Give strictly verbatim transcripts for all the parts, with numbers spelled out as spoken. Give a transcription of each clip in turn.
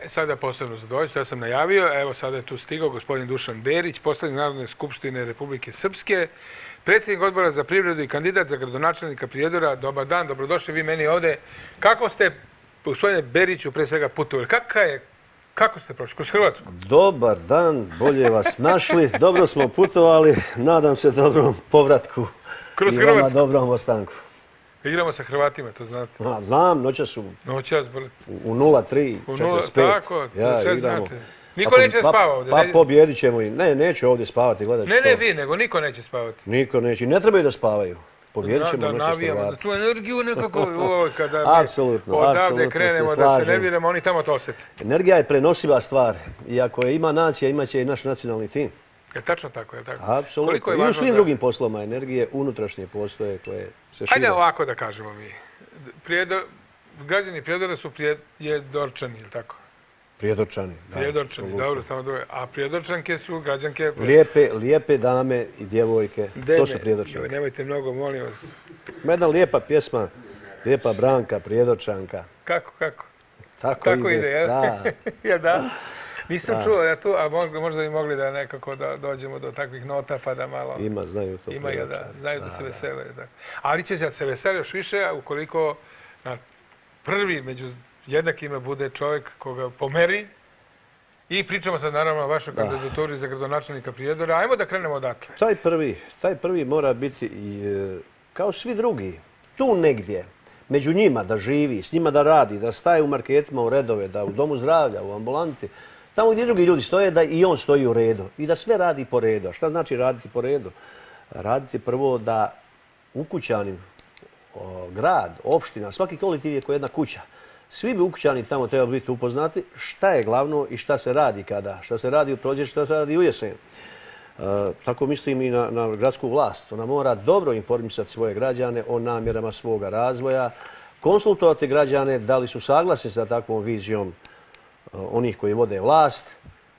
sada posebno zadovoljstvo, ja sam najavio, evo sada je tu stigao gospodin Dušan Berić, poslanik Narodne skupštine Republike Srpske, predsjednik odbora za privredu i kandidat za gradonačelnika Prijedora. Dobar dan, dobrodošli vi meni ovde. Kako ste, gospodine Beriću, pre svega putovali? Kako je, kako ste prošli? Kroz Hrvatsku? Dobar dan, bolje vas našli. Dobro smo putovali, nadam se dobrom povratku Kroz i vama Hrvatsku. dobrom ostanku. Igramo sa Hrvatima, to znate. A, znam, noćas su Noćas, boli. u nula tri četrdeset pet. Tako, Ja, sve igramo. znate. Niko neće pa, spava ovdje. Pa pobjedit ćemo i... Ne, neću ovdje spavati, gledaj što. Ne, ne vi, nego niko neće spavati. Niko neće. Ne trebaju da spavaju. Pobjedit ćemo Da noćas navijamo, da Hrvati. tu energiju nekako, oj, kada mi Apsolutno, odavde apsolutno se krenemo da se slažem. nerviramo, oni tamo to osjeti. Energija je prenosiva stvar. I ako je ima nacija, imat će i naš nacionalni tim. Je tačno tako, je tako? Apsolutno. I u svim drugim poslovima energije unutrašnje postoje koje se šire. Ajde ovako da kažemo mi. Prijedor, građani Prijedora su prijedorčani, ili tako? Prijedorčani. Prijedorčani, dobro, samo dobro. A prijedorčanke su građanke... Lijepe, lijepe dame i djevojke, Deme, to su prijedorčanke. Nemojte mnogo, molim vas. Ima jedna lijepa pjesma, lijepa Branka, prijedorčanka. Kako, kako? Tako, Kako ide, ide, jel? da. Ja, da. Nisam čuo, ja tu, a možda, možda bi mogli da nekako da dođemo do takvih nota pa da malo... Ima, znaju to Ima, prijedorčani. da, znaju da, da se vesele. Da. Ali će se vesele još više ukoliko na prvi među jednakima bude čovjek koga pomeri. I pričamo sad naravno o vašoj kandidaturi za gradonačelnika Prijedora. Ajmo da krenemo odatle. Taj prvi, taj prvi mora biti i, e, kao svi drugi, tu negdje, među njima da živi, s njima da radi, da staje u marketima u redove, da u domu zdravlja, u ambulanti, tamo gdje drugi ljudi stoje, da i on stoji u redu i da sve radi po redu. A šta znači raditi po redu? Raditi prvo da ukućanin, o, grad, opština, svaki kolektiv je kao jedna kuća. Svi bi ukućani tamo trebali biti upoznati šta je glavno i šta se radi kada, šta se radi u proljeće, šta se radi u jesen. E, tako mislim i na, na gradsku vlast. Ona mora dobro informisati svoje građane o namjerama svoga razvoja, konsultovati građane da li su saglasni sa takvom vizijom onih koji vode vlast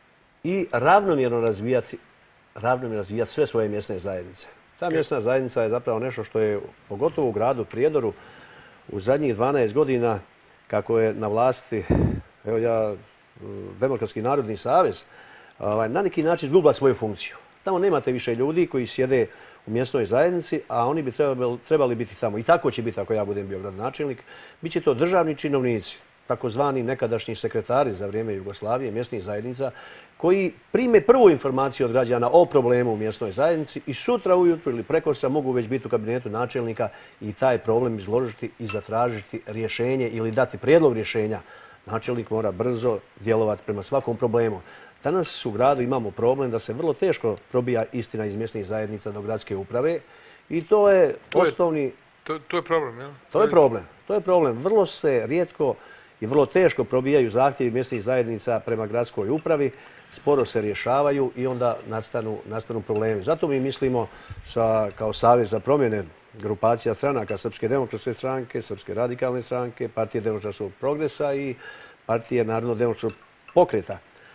i ravnomjerno razvijati, ravnomjerno razvijati sve svoje mjesne zajednice. Ta mjesna zajednica je zapravo nešto što je, pogotovo u gradu Prijedoru, u zadnjih dvanaest godina, kako je na vlasti, evo ja, Demokratski narodni savez, ovaj, na neki način izgubila svoju funkciju. Tamo nemate više ljudi koji sjede u mjesnoj zajednici, a oni bi trebali, trebali biti tamo. I tako će biti ako ja budem bio gradonačelnik. Biće to državni činovnici, takozvani nekadašnji sekretari za vrijeme Jugoslavije, mjesnih zajednica, koji prime prvu informaciju od građana o problemu u mjesnoj zajednici i sutra ujutru ili prekosutra mogu već biti u kabinetu načelnika i taj problem izložiti i zatražiti rješenje ili dati prijedlog rješenja. Načelnik mora brzo djelovati prema svakom problemu. Danas u gradu imamo problem da se vrlo teško probija istina iz mjesnih zajednica do gradske uprave i to je osnovni... To, to je problem, jel? To je problem. To je problem. Vrlo se rijetko i vrlo teško probijaju zahtjevi mjesnih zajednica prema gradskoj upravi, sporo se rješavaju i onda nastanu, nastanu problemi. Zato mi mislimo sa, kao Savez za promjene grupacija stranaka Srpske demokratske stranke, Srpske radikalne stranke, Partije demokratskog progresa i Partije narodno-demokratskog pokreta.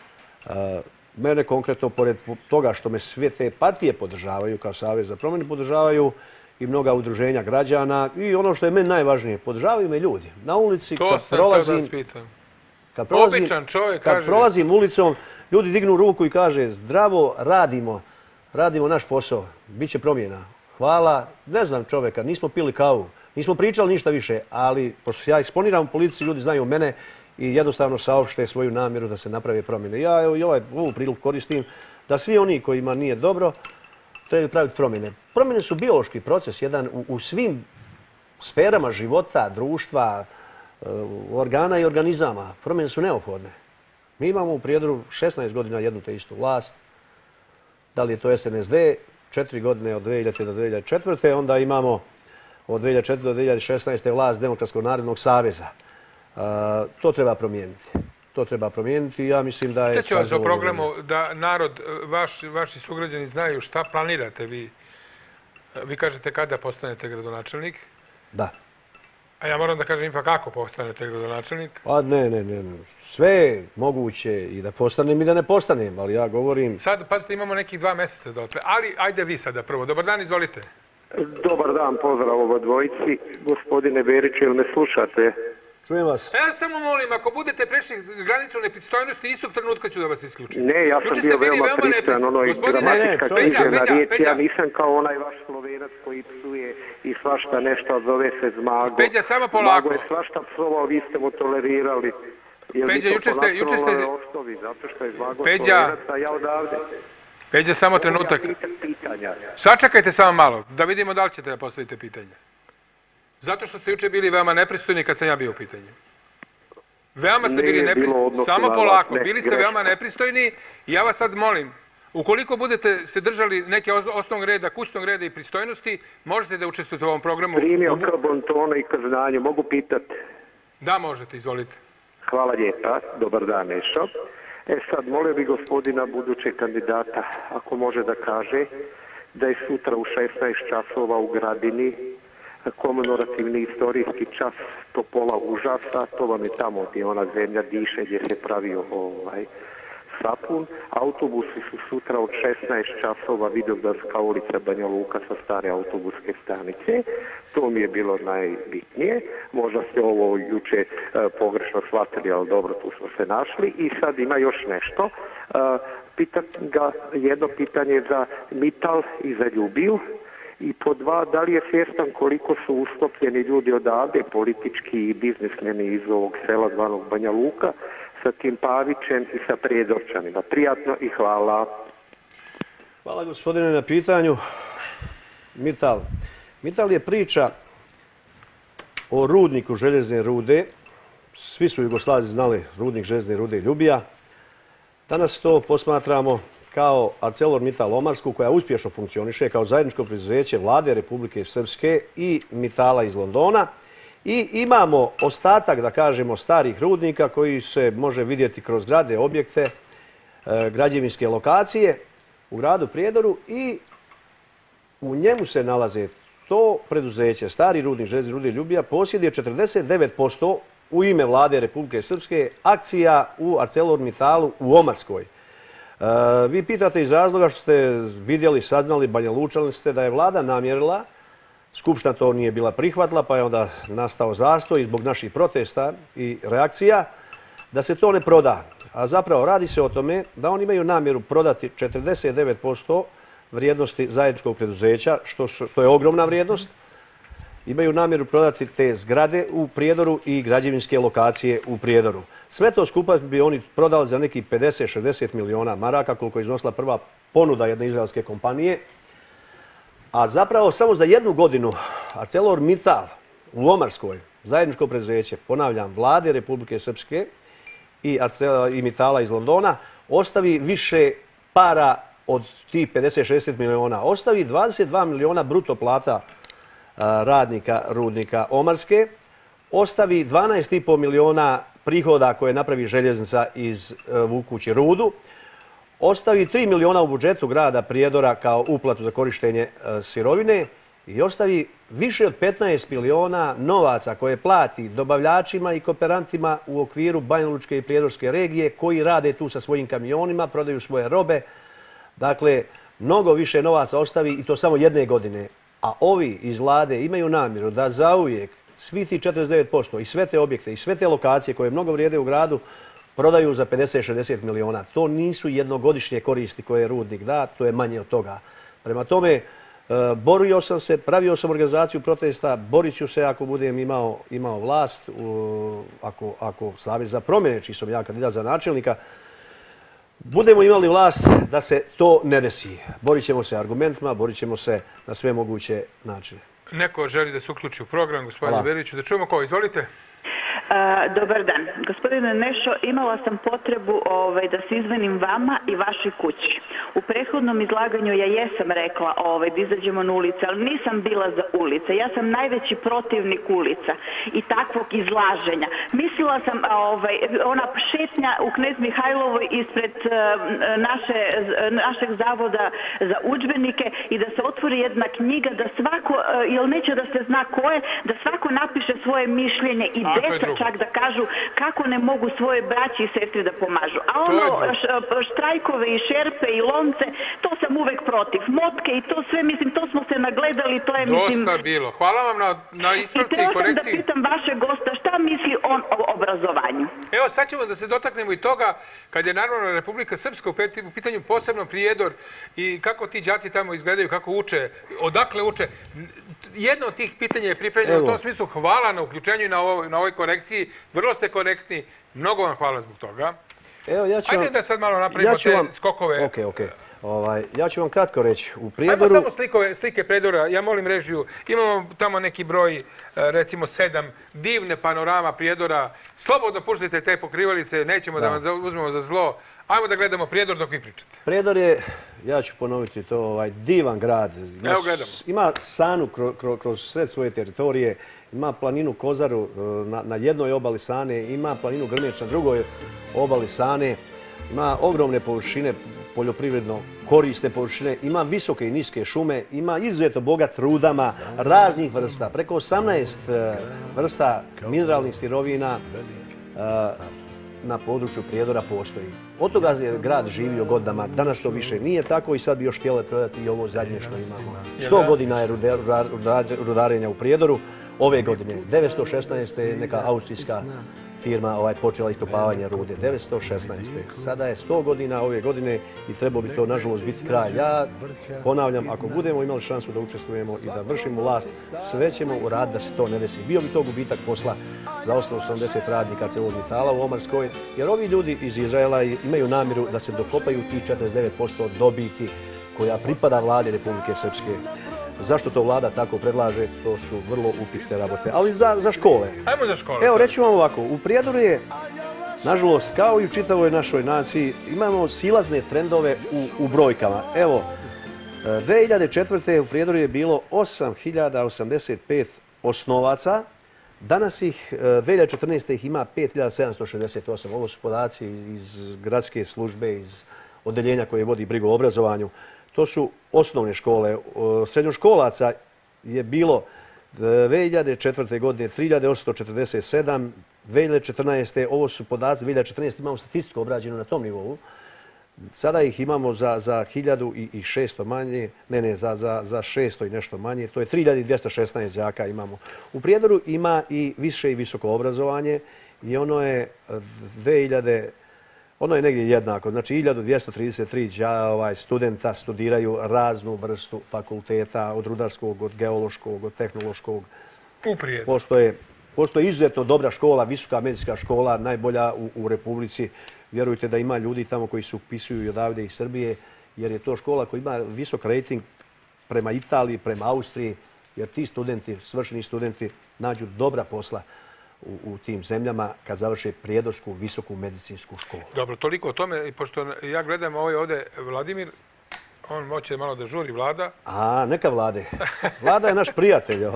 E, mene konkretno, pored toga što me sve te partije podržavaju kao Savez za promjene, podržavaju i mnoga udruženja građana i ono što je meni najvažnije, podržavaju me ljudi. Na ulici to kad prolazim, kad prolazim, Običan čovjek kad kaže... prolazim ulicom, ljudi dignu ruku i kaže zdravo, radimo, radimo naš posao, bit će promjena. Hvala, ne znam čovjeka, nismo pili kavu, nismo pričali ništa više, ali pošto ja eksponiram u politici, ljudi znaju mene i jednostavno saopšte svoju namjeru da se naprave promjene. Ja evo, i ovaj, ovu priliku koristim da svi oni kojima nije dobro trebaju praviti promjene. Promjene su biološki proces, jedan u, u svim sferama života, društva, organa i organizama. Promjene su neophodne. Mi imamo u Prijedoru šesnaest godina jednu te istu vlast. Da li je to S N S D, četiri godine od dvije hiljadite do dvije hiljade četvrte. Onda imamo od dvije hiljade četvrte do dvije hiljade šesnaeste vlast Demokratskog narodnog saveza. Uh, to treba promijeniti. To treba promijeniti i ja mislim da je... Šta će vas o programu da narod, vaš, vaši sugrađani znaju šta planirate vi? Vi kažete kada postanete gradonačelnik? Da. A ja moram da kažem ipak kako postanete gradonačelnik? Pa ne, ne, ne. Sve je moguće i da postanem i da ne postanem, ali ja govorim... Sad, pazite, imamo nekih dva mjeseca dotle, ali ajde vi sada prvo. Dobar dan, izvolite. Dobar dan, pozdrav ovo dvojici. Gospodine Beriću, jel me slušate? Čujem vas. Ja samo molim, ako budete prešli granicu nepristojnosti, istog trenutka ću da vas isključim. Ne, ja sam bio veoma pristojan, ono i gramatička književna riječ, ja nisam kao onaj vaš Slovenac koji psuje i svašta nešto, zove se Zmago. Peđa, samo polako. Zmago je svašta psovao, vi ste mu tolerirali. Peđa, juče ste... Juče ste... Zato što je Zmago Peđa... Slovenac, a ja odavde. Peđa, samo trenutak. Sačekajte samo malo, da vidimo da li ćete da postavite pitanje. Zato što ste juče bili veoma nepristojni kad sam ja bio u pitanju. Veoma ste bili nepristojni. Samo polako, bili ste veoma nepristojni i ja vas sad molim, ukoliko budete se držali neke osnovnog reda, kućnog reda i pristojnosti, možete da učestvujete u ovom programu. Primio ka bontonu i ka znanju, mogu pitati? Da, možete, izvolite. Hvala lijepa, dobar dan, Nešo. E sad, molio bi gospodina budućeg kandidata, ako može da kaže, da je sutra u šesnaest časova u Gradini komemorativni istorijski čas Topola užasa, to vam je tamo gdje ona zemlja diše, gdje se pravio ovaj sapun. Autobusi su sutra od šesnaest časova, Vidovdanska ulica, Banja Luka sa stare autobuske stanice. To mi je bilo najbitnije. Možda ste ovo juče e, pogrešno shvatili, ali dobro, tu smo se našli. I sad ima još nešto. E, pitat ga jedno pitanje za Mital i za Ljubil. I po dva, da li je svjestan koliko su uskopljeni ljudi odavde, politički i biznismeni iz ovog sela zvanog Banja Luka, sa tim Pavićem i sa Prijedorčanima. Prijatno i hvala. Hvala gospodine na pitanju. Mital. Mital je priča o rudniku željezne rude. Svi su Jugoslavci znali rudnik željezne rude Ljubija. Danas to posmatramo kao ArcelorMittal Omarsku, koja uspješno funkcioniše kao zajedničko preduzeće vlade Republike Srpske i Mitala iz Londona. I imamo ostatak, da kažemo, starih rudnika koji se može vidjeti kroz zgrade, objekte, građevinske lokacije u gradu Prijedoru i u njemu se nalaze to preduzeće, stari rudnik željezne rude Ljubija, posjeduje četrdeset devet posto u ime vlade Republike Srpske akcija u ArcelorMittalu u Omarskoj. Vi pitate iz razloga što ste vidjeli, saznali, Banja Lučani ste da je vlada namjerila, Skupština to nije bila prihvatila, pa je onda nastao zastoj zbog naših protesta i reakcija da se to ne proda. A zapravo radi se o tome da oni imaju namjeru prodati četrdeset devet posto vrijednosti zajedničkog preduzeća, što, što je ogromna vrijednost. Imaju namjeru prodati te zgrade u Prijedoru i građevinske lokacije u Prijedoru. Sve to skupa bi oni prodali za neki pedeset do šezdeset miliona maraka, koliko je iznosila prva ponuda jedne izraelske kompanije. A zapravo samo za jednu godinu ArcelorMittal u Omarskoj, zajedničko preduzeće, ponavljam, vlade Republike Srpske i, i Mittala iz Londona, ostavi više para od tih pedeset do šezdeset miliona. Ostavi dvadeset dva miliona bruto plata radnika rudnika Omarske, ostavi dvanaest i pol miliona prihoda koje napravi željeznica iz vukući rudu, ostavi tri miliona u budžetu grada Prijedora kao uplatu za korištenje sirovine i ostavi više od petnaest miliona novaca koje plati dobavljačima i kooperantima u okviru Banjalučke i Prijedorske regije koji rade tu sa svojim kamionima, prodaju svoje robe. Dakle, mnogo više novaca ostavi i to samo jedne godine. A ovi iz vlade imaju namjeru da zauvijek svi ti četrdeset devet posto i sve te objekte i sve te lokacije koje mnogo vrijede u gradu prodaju za pedeset do šezdeset miliona. To nisu jednogodišnje koristi koje rudnik da, to je manje od toga. Prema tome, borio sam se, pravio sam organizaciju protesta, borit ću se ako budem imao, imao vlast, ako, ako Savez za promjene, čiji sam ja kandidat za načelnika, budemo imali vlast da se to ne desi. Borit ćemo se argumentima, borit ćemo se na sve moguće načine. Neko želi da se uključi u program, gospodine Beriću. Da čujemo ko, izvolite. Dobar dan. Gospodine Nešo, imala sam potrebu ovaj, da se izvinim vama i vašoj kući. U prethodnom izlaganju ja jesam rekla ovaj, da izađemo na ulice, ali nisam bila za ulice. Ja sam najveći protivnik ulica i takvog izlaženja. Mislila sam ovaj, ona šetnja u Knez Mihajlovoj ispred uh, naše, našeg zavoda za udžbenike i da se otvori jedna knjiga da svako, uh, jer neće da se zna ko je, da svako napiše svoje mišljenje i deca čak da kažu kako ne mogu svoje braći i sestre da pomažu. A ono, štrajkove i šerpe i lonce, to sam uvek protiv. Motke i to sve, mislim, to smo se nagledali, to je, mislim... Dosta bilo. Hvala vam na, na ispravci i korekciji. I treba sam da pitam vašeg gosta, šta misli on obrazovanju. Evo sad ćemo da se dotaknemo i toga kad je naravno Republika Srpska u pitanju posebno Prijedor i kako ti đaci tamo izgledaju, kako uče, odakle uče. Jedno od tih pitanja je pripremljeno u tom smislu. Hvala na uključenju i na ovoj korekciji. Vrlo ste korektni. Mnogo vam hvala zbog toga. Ajde da sad malo napravimo te skokove. Ok, ok. Ja ću vam kratko reći. U Prijedoru... Ajmo samo slike Prijedora. Ja molim režiju. Imamo tamo neki broj, recimo sedam, divne panorama Prijedora. Slobodno puštajte te pokrivalice, nećemo da vam uzmemo za zlo. Ajmo da gledamo Prijedor dok vi pričate. Prijedor je, ja ću ponoviti to, divan grad. Evo gledamo. Ima Sanu kroz sred svoje teritorije, ima planinu Kozaru na jednoj obali Sane, ima planinu Grmeć na drugoj obali Sane, ima ogromne površine, poljoprivredno korisne površine, ima visoke i niske šume, ima izuzetno bogat rudama raznih vrsta, preko osamnaest vrsta mineralnih sirovina na području Prijedora postoji. Od toga je grad živio godinama, danas to više nije tako i sad bi još htjeli prodati i ovo zadnje što imamo. Sto godina je rudarenja u Prijedoru, ove godine, devetsto šesnaeste. je neka austrijska firma počela iskopavanje rude, devetsto šesnaeste. Sada je sto godina ove godine i trebao bi to nažalost biti kraj. Ja ponavljam, ako budemo imali šansu da učestvujemo i da vršimo vlast, sve ćemo uraditi da se to ne desi. Bio bi to gubitak posla za osam osamdeset radnika Cevolmetala u Omarskoj, jer ovi ljudi iz Izraela imaju namjeru da se dokopaju tih četrdeset devet posto dobiti koja pripada vladi Republike Srpske. Zašto to vlada tako predlaže, to su vrlo upitne rabote. Ali za škole. Ajmo za škole. Evo, reći vam ovako, u Prijedoru je, nažalost, kao i u čitavoj našoj naciji, imamo silazne trendove u brojkama. Evo, dve hiljade četvrte. u Prijedoru je bilo osam hiljada osamdeset pet osnovaca, danas ih, dve hiljade četrnaeste. ih ima pet hiljada sedamsto šezdeset osam. Ovo su podaci iz gradske službe, iz odeljenja koje vodi brigu o obrazovanju. To su osnovne škole. Srednjoškolaca je bilo dve hiljade četvrte. godine tri hiljade osamsto četrdeset sedam, dve hiljade četrnaeste. ovo su podaci, dve hiljade četrnaeste. imamo statistiku obrađenu na tom nivou. Sada ih imamo za hiljadu šesto manje, ne, ne, za šesto i nešto manje. To je tri hiljade dvjesto šesnaest đaka imamo. U Prijedoru ima i više i visoko obrazovanje i ono je dve hiljade Ono je negdje jednako. Znači, hiljadu dvjesto trideset tri studenta studiraju raznu vrstu fakulteta, od rudarskog, od geološkog, od tehnološkog. U Prijedoru. Postoje izuzetno dobra škola, visoka medicinska škola, najbolja u Republici. Vjerujte da ima ljudi tamo koji se upisuju i odavde iz Srbije, jer je to škola koja ima visok rating prema Italiji, prema Austriji, jer ti studenti, svršeni studenti, nađu dobra posla u tim zemljama kad završe prijedorsku visoku medicinsku školu. Dobro, toliko o tome. Pošto ja gledam ovaj ovdje Vladimir, on moće malo da žuri Vlada. A, neka Vlade. Vlada je naš prijatelj.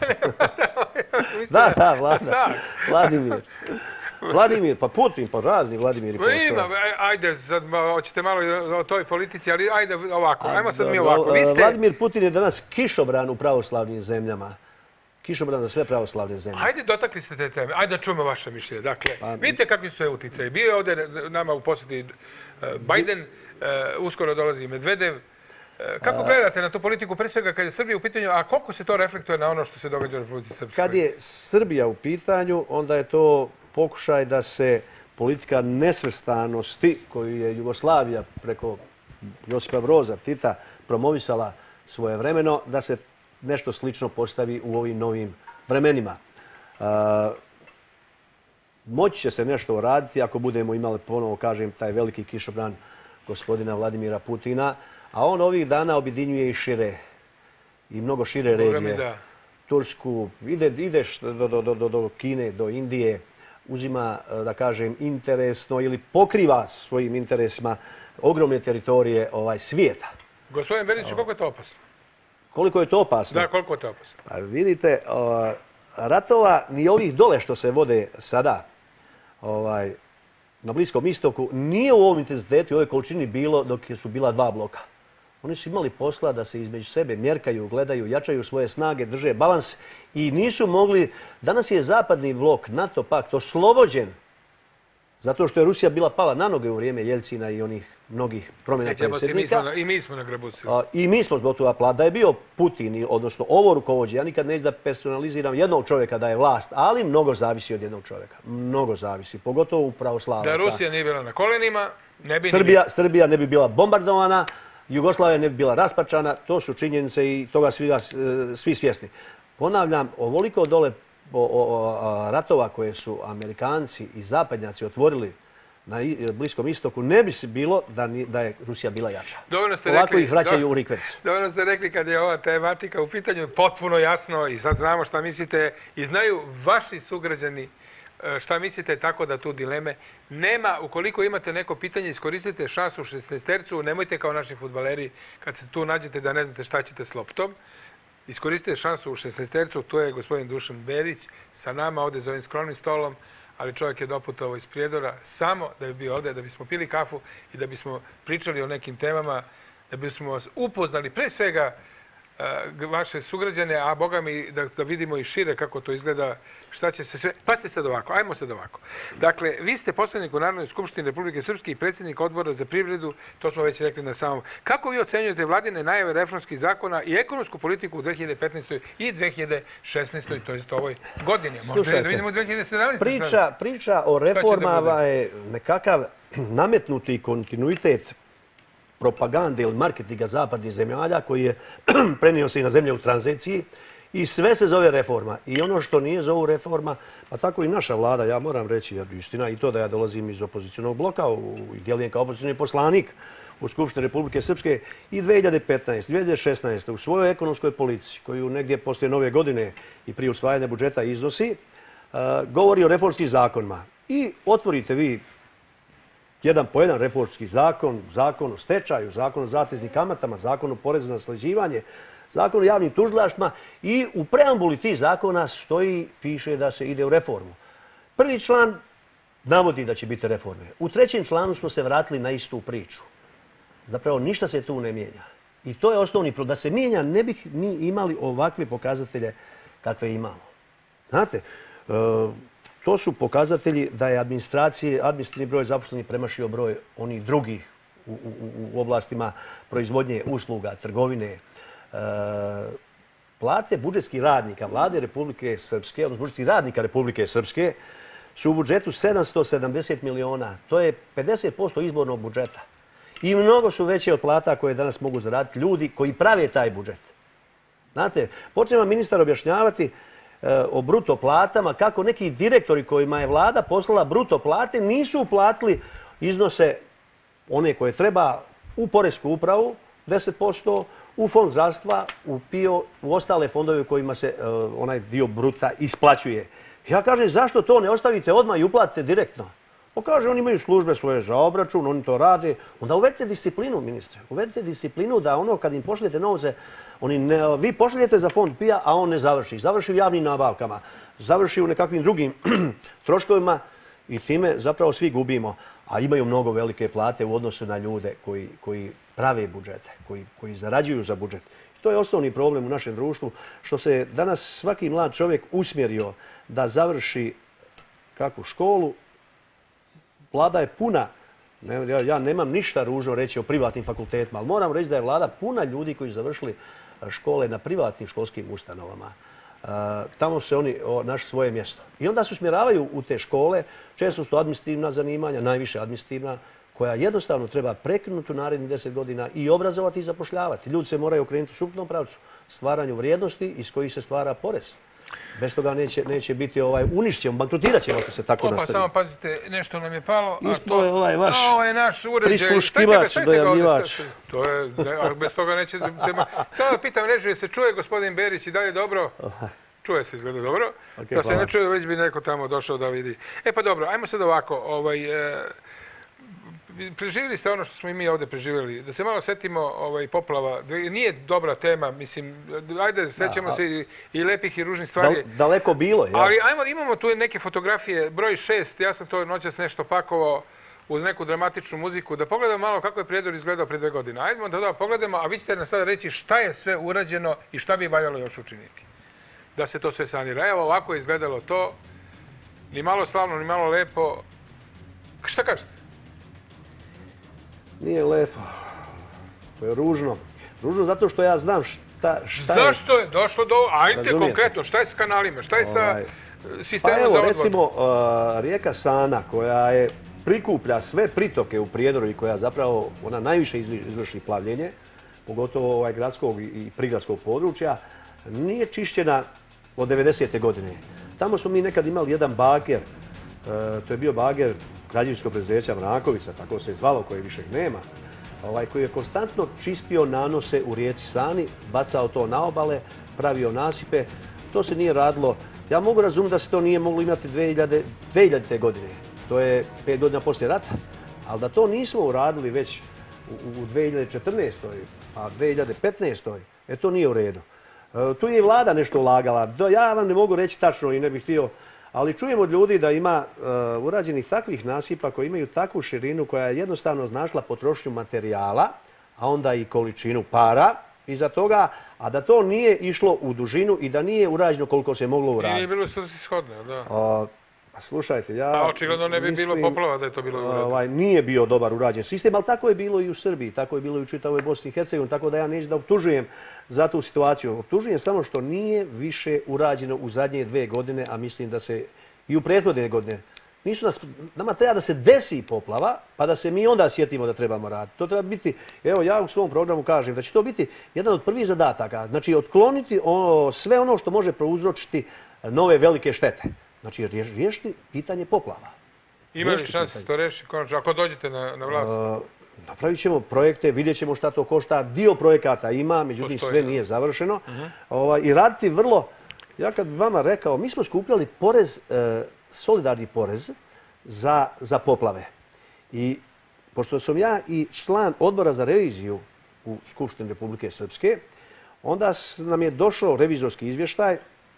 Da, da, Vlada. Vladimir. Vladimir, pa Putin, pa razni Vladimiri postoje. Ajde, sad hoćete malo o toj politici, ali ajde ovako. Ajmo sad mi ovako. Vladimir Putin je danas kišobran u pravoslavnim zemljama. Kišobran za sve pravoslavne zemlje. Ajde, dotakli ste te teme. Ajde da čujemo vaše mišljenje. Dakle, vidite kakvi su sve uticaji. Bio je ovdje nama u posjeti Biden, uskoro dolazi Medvedev. Kako gledate na tu politiku, pre svega kad je Srbija u pitanju, a koliko se to reflektuje na ono što se događa u Republici Srpskoj? Kad je Srbija u pitanju, onda je to pokušaj da se politika nesvrstanosti koju je Jugoslavija preko Josipa Broza Tita promovisala svojevremeno, da se nešto slično postavi u ovim novim vremenima. Moći će se nešto uraditi ako budemo imali, ponovo kažem, taj veliki kišobran gospodina Vladimira Putina, a on ovih dana objedinjuje i šire, i mnogo šire regije. Tursku, ideš do Kine, do Indije, uzima, da kažem, interesno ili pokriva svojim interesima ogromne teritorije svijeta. Gospodin Berić, koliko je to opasno? Koliko je to opasno? Da, koliko je to opasno? Pa vidite, ratova ni ovih dole što se vode sada na Bliskom istoku nije u ovom intenzitetu i ovoj količini bilo dok su bila dva bloka. Oni su imali posla da se između sebe mjerkaju, gledaju, jačaju svoje snage, drže balans i nisu mogli... Danas je zapadni blok, NATO pakt, oslobođen Zato što je Rusija bila pala na noge u vrijeme Jeljcina i onih mnogih promjena predsjednika. I mi smo na grabusili. I mi smo zbog toga pala. Da je bio Putin, odnosno ovo rukovođe, ja nikad neću da personaliziram jednog čovjeka da je vlast, ali mnogo zavisi od jednog čovjeka. Mnogo zavisi, pogotovo u pravoslavaca. Da Rusija nije bila na kolenima, ne bi Srbija, Srbija ne bi bila bombardovana, Jugoslavija ne bi bila raspačana, to su činjenice i toga svi, svi svjesni. Ponavljam, ovoliko dole o, o, ratova koje su Amerikanci i zapadnjaci otvorili na Bliskom istoku, ne bi se bilo da, ni, da je Rusija bila jača. Ovako rekli, ih vraćaju u rikverc. Dobro ste rekli kad je ova tematika u pitanju potpuno jasno i sad znamo šta mislite i znaju vaši sugrađani šta mislite, tako da tu dileme nema. Ukoliko imate neko pitanje, iskoristite šansu u šesnaestercu, nemojte kao naši fudbaleri kad se tu nađete da ne znate šta ćete s loptom. Iskoristite šansu u šesnaestercu, tu je gospodin Dušan Berić sa nama ovdje za ovim skromnim stolom, ali čovjek je doputovao iz Prijedora samo da bi bio ovdje, da bismo pili kafu i da bismo pričali o nekim temama, da bismo vas upoznali pre svega vaše sugrađane, a boga mi da, da vidimo i šire kako to izgleda, šta će se sve... Pazite sad ovako, ajmo sad ovako. Dakle, vi ste poslanik u Narodnoj skupštini Republike Srpske i predsjednik odbora za privredu, to smo već rekli na samom. Kako vi ocenjujete vladine najave reformskih zakona i ekonomsku politiku u dve hiljade petnaestoj. i dve hiljade šesnaestoj. to jest ovoj godini? Možda da vidimo dve hiljade sedamnaestoj. Priča, priča o reformama je nekakav nametnuti kontinuitet propagande ili marketinga zapadnih zemalja koji je prenio se i na zemlje u tranziciji i sve se zove reforma. I ono što nije zovu reforma, pa tako i naša vlada, ja moram reći, istina i to da ja dolazim iz opozicionog bloka i djelujem kao opozicioni poslanik u Skupštini Republike Srpske i dve hiljade petnaeste. dve hiljade šesnaeste. u svojoj ekonomskoj politici, koju negdje poslije nove godine i prije usvajanja budžeta iznosi, govori o reformskim zakonima. I otvorite vi jedan po jedan reformski zakon, zakon o stečaju, zakon o zateznim kamatama, zakon o porezu na nasljeđivanje, zakon o javnim tužilaštvima i u preambuli tih zakona stoji, piše da se ide u reformu. Prvi član navodi da će biti reforme. U trećem članu smo se vratili na istu priču. Zapravo ništa se tu ne mijenja. I to je osnovni problem. Da se mijenja, ne bih mi imali ovakve pokazatelje kakve imamo. Znate, to su pokazatelji da je administracije, administrativni broj zaposlenih premašio broj onih drugih u, u, u oblastima proizvodnje usluga, trgovine. E, plate budžetskih radnika Vlade Republike Srpske, odnosno budžetskih radnika Republike Srpske, su u budžetu sedamsto sedamdeset miliona. To je pedeset posto izbornog budžeta. I mnogo su veće od plata koje danas mogu zaraditi ljudi koji prave taj budžet. Znate, počne vam ministar objašnjavati o bruto platama, kako neki direktori kojima je vlada poslala bruto plate nisu uplatili iznose one koje treba u poresku upravu, deset posto, u fond zdravstva, u P I O, u ostale fondove u kojima se onaj dio bruta isplaćuje. Ja kažem, zašto to ne ostavite odmah i uplatite direktno? On kaže, oni imaju službe svoje za obračun, oni to rade. Onda uvedite disciplinu, ministre. Uvedite disciplinu da ono kad im pošaljete novce, oni ne, vi pošaljete za fond P I A, a on ne završi. Završi u javnim nabavkama, završi u nekakvim drugim troškovima i time zapravo svi gubimo. A imaju mnogo velike plate u odnosu na ljude koji, koji prave budžete, koji, koji zarađuju za budžet. To je osnovni problem u našem društvu, što se danas svaki mlad čovjek usmjerio da završi kakvu školu. Vlada je puna, ja nemam ništa ružno reći o privatnim fakultetima, ali moram reći da je vlada puna ljudi koji su završili škole na privatnim školskim ustanovama. Tamo se oni našli svoje mjesto. I onda se usmjeravaju u te škole, često su administrativna zanimanja, najviše administrativna, koja jednostavno treba prekinuti u narednih deset godina i obrazovati i zapošljavati. Ljudi se moraju okrenuti u suprotnom pravcu, stvaranju vrijednosti iz kojih se stvara porez. Bez toga neće, neće biti ovaj, unišćen, bankrotirat ćemo ako se tako Opa, nastavi. Samo pazite, nešto nam je palo. A to je ovaj vaš ovo je naš uređaj. Prisluškivač, dojavljivač. To je, ne, bez toga neće... Samo da pitam, režije, se čuje gospodin Berić i dalje dobro? Čuje se, izgleda dobro. Okay, da se ne čuje, već bi neko tamo došao da vidi. E pa dobro, ajmo sad ovako. Ovaj, e, preživjeli ste ono što smo i mi ovdje preživjeli. Da se malo setimo ovaj, poplava. Nije dobra tema, mislim, ajde, sećamo da, se i, i lepih i ružnih stvari. Da, daleko bilo, ja. Ali ajmo, imamo tu neke fotografije, broj šest, ja sam to noćas nešto pakovao uz neku dramatičnu muziku, da pogledamo malo kako je Prijedor izgledao prije dve godine. Ajdemo da da pogledamo, a vi ćete nam sada reći šta je sve urađeno i šta bi valjalo još učiniti. Da se to sve sanira. Evo, ovako je izgledalo to. Ni malo slavno, ni malo lepo. Šta kažete? Nije lepo. To je ružno. Ružno zato što ja znam šta, šta je... Zašto je došlo do... Ajde Razumijete? konkretno, šta je s kanalima, šta je sa Ovaj, sistemom Pa za evo, odvod? recimo, uh, rijeka Sana koja je prikuplja sve pritoke u Prijedoru i koja zapravo ona najviše izvi- izvrši plavljenje, pogotovo ovaj gradskog i i prigradskog područja, nije čišćena od devedesete godine. Tamo smo mi nekad imali jedan bager, uh, to je bio bager građevinskog preduzeća Mrakovica, tako se je zvalo, koje više nema, ovaj, koji je konstantno čistio nanose u rijeci Sani, bacao to na obale, pravio nasipe. To se nije radilo. Ja mogu razumjeti da se to nije moglo imati dvije hiljade, dvije hiljadite. godine. To je pet godina poslije rata. Ali da to nismo uradili već u, u dvije hiljade četrnaestoj. a dvije hiljade petnaestoj. E to nije u redu. E, tu je i vlada nešto ulagala. Do, ja vam ne mogu reći tačno i ne bih htio, ali čujem od ljudi da ima e, urađenih takvih nasipa koji imaju takvu širinu koja je jednostavno znašla potrošnju materijala, a onda i količinu para iza toga, a da to nije išlo u dužinu i da nije urađeno koliko se moglo uraditi. Nije bilo svrsishodno, da. A, pa slušajte, ja... A očigledno ne bi mislim, bilo poplava da je to bilo u redu. Ovaj, nije bio dobar urađen sistem, ali tako je bilo i u Srbiji, tako je bilo i u čitavoj Bosni i Hercegovini, tako da ja neću da optužujem za tu situaciju. Optužujem samo što nije više urađeno u zadnje dve godine, a mislim da se i u prethodne godine. Nisu nas, nama treba da se desi poplava, pa da se mi onda sjetimo da trebamo raditi. To treba biti, evo ja u svom programu kažem da će to biti jedan od prvih zadataka. Znači otkloniti ono, sve ono što može prouzročiti nove velike štete. Znači riješiti pitanje poplava. Ima li Riješiti šanse pitanje. se to reši konačno, ako dođete na, na vlast? Uh, napravit ćemo projekte, vidjet ćemo šta to košta. Dio projekata ima, međutim Postoji, sve da. nije završeno. Ovaj, I raditi vrlo, ja kad bi vama rekao, mi smo skupljali porez, e, solidarni porez za, za poplave. I pošto sam ja i član odbora za reviziju u Skupštini Republike Srpske, onda s- nam je došao revizorski izvještaj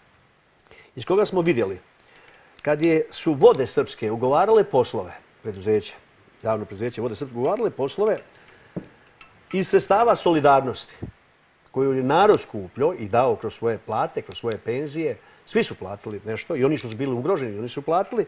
iz koga smo vidjeli kad je, su Vode Srpske ugovarale poslove, preduzeća, javno preduzeće Vode Srpske, ugovarale poslove iz sredstava solidarnosti koju je narod skupljio i dao kroz svoje plate, kroz svoje penzije. Svi su platili nešto i oni što su bili ugroženi, oni su platili.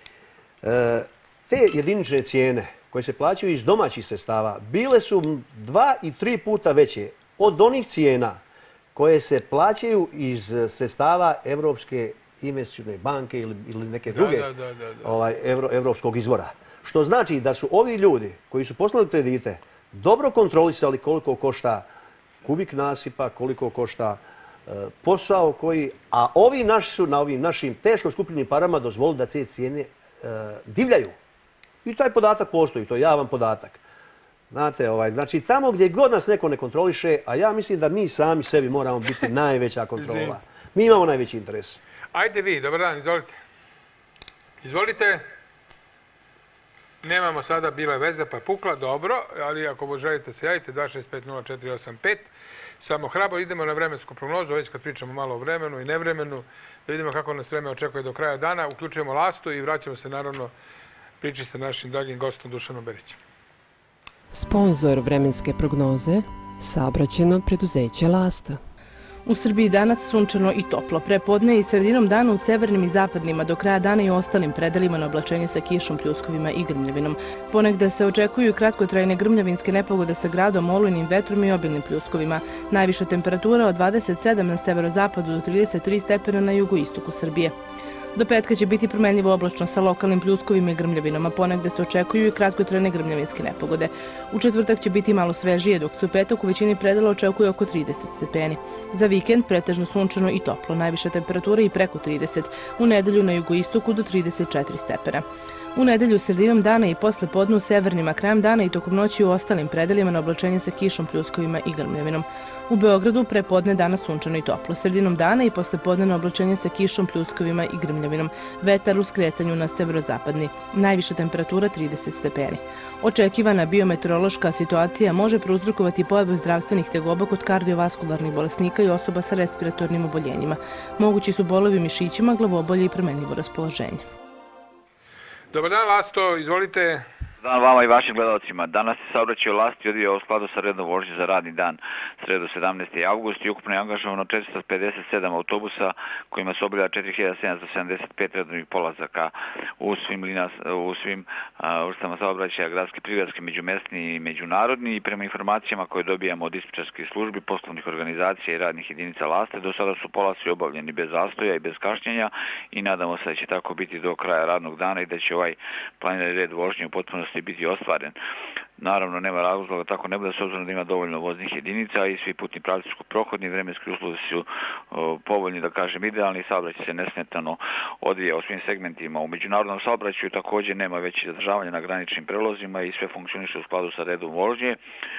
E, te jedinične cijene koje se plaćaju iz domaćih sredstava bile su dva i tri puta veće od onih cijena koje se plaćaju iz sredstava Evropske investicione banke ili, ili neke druge da, da, da, da. Ovaj, evro, evropskog izvora. Što znači da su ovi ljudi koji su poslali kredite dobro kontrolisali koliko košta kubik nasipa, koliko košta e, posao koji... A ovi naši su na ovim našim teško skupljenim parama dozvolili da te cijene e, divljaju. I taj podatak postoji, to je javan podatak. Znate, ovaj, znači tamo gdje god nas neko ne kontroliše, a ja mislim da mi sami sebi moramo biti najveća kontrola. Mi imamo najveći interes. Ajde vi, dobar dan, izvolite. Izvolite. Nemamo sada, bila je veza pa je pukla, dobro, ali ako želite se javite, dva šest pet nula četiri osam pet. Samo hrabro idemo na vremensku prognozu, već kad pričamo malo o vremenu i nevremenu, da vidimo kako nas vreme očekuje do kraja dana. Uključujemo Lastu i vraćamo se naravno priči sa našim dragim gostom Dušanom Berićem. Sponzor vremenske prognoze, saobraćajno preduzeće Lasta. U Srbiji danas sunčano i toplo. Prepodne i sredinom dana u severnim i zapadnima, do kraja dana i u ostalim predelima na oblačenje sa kišom, pljuskovima i grmljavinom. Ponegde se očekuju kratkotrajne grmljavinske nepogode sa gradom, olujnim vetrom i obilnim pljuskovima. Najviša temperatura od dvadeset sedam na severozapadu do trideset tri stepena na jugoistoku Srbije. Do petka će biti promenljivo oblačno sa lokalnim pljuskovima i grmljavinom, a ponegde se očekuju i kratkotrajne grmljavinske nepogode. U četvrtak će biti malo svežije, dok se u petak u većini predela očekuje oko trideset stepeni. Za vikend pretežno sunčano i toplo, najviša temperatura i preko trideset, u nedelju na jugoistoku do trideset četiri stepena. U nedelju sredinom dana i posle podne u severnima, krajem dana i tokom noći u ostalim predelima na oblačenje sa kišom, pljuskovima i grmljavinom. U Beogradu prepodne danas sunčano i toplo, sredinom dana i posle podne na oblačenje sa kišom, pljuskovima i grmljavinom. Vetar u skretanju na severozapadni. Najviša temperatura trideset stepeni. Očekivana biometeorološka situacija može prouzrokovati pojavu zdravstvenih tegoba kod kardiovaskularnih bolesnika i osoba sa respiratornim oboljenjima. Mogući su bolovi mišićima, glavobolje i promenljivo raspoloženje. Dobar dan, Lasto, izvolite. Dan vama i vašim gledalcima. Danas se saobraćaj u Lasti odvija u skladu sa rednom vožnje za radni dan sredu sedamnaesti avgust i ukupno je angažovano četiristo pedeset sedam autobusa kojima se obavlja četiri hiljade sedamsto sedamdeset pet redovnih polazaka u svim, lina, u svim a, vrstama saobraćaja, gradski, prigradski, međumestni i međunarodni. I prema informacijama koje dobijamo od dispečerskih službi, poslovnih organizacija i radnih jedinica Laste, do sada su polasci obavljeni bez zastoja i bez kašnjenja i nadamo se da će tako biti do kraja radnog dana i da će ovaj planirani red vožnje u potpunosti biti ostvaren. Naravno, nema razloga tako ne bude, s obzirom da ima dovoljno voznih jedinica i svi putni pravci su prohodni, vremenski uslovi su o, povoljni, da kažem, idealni, saobraćaj se nesmetano odvija u svim segmentima. U međunarodnom saobraćaju također nema veće zadržavanja na graničnim prelazima i sve funkcioniše u skladu sa redom vožnje.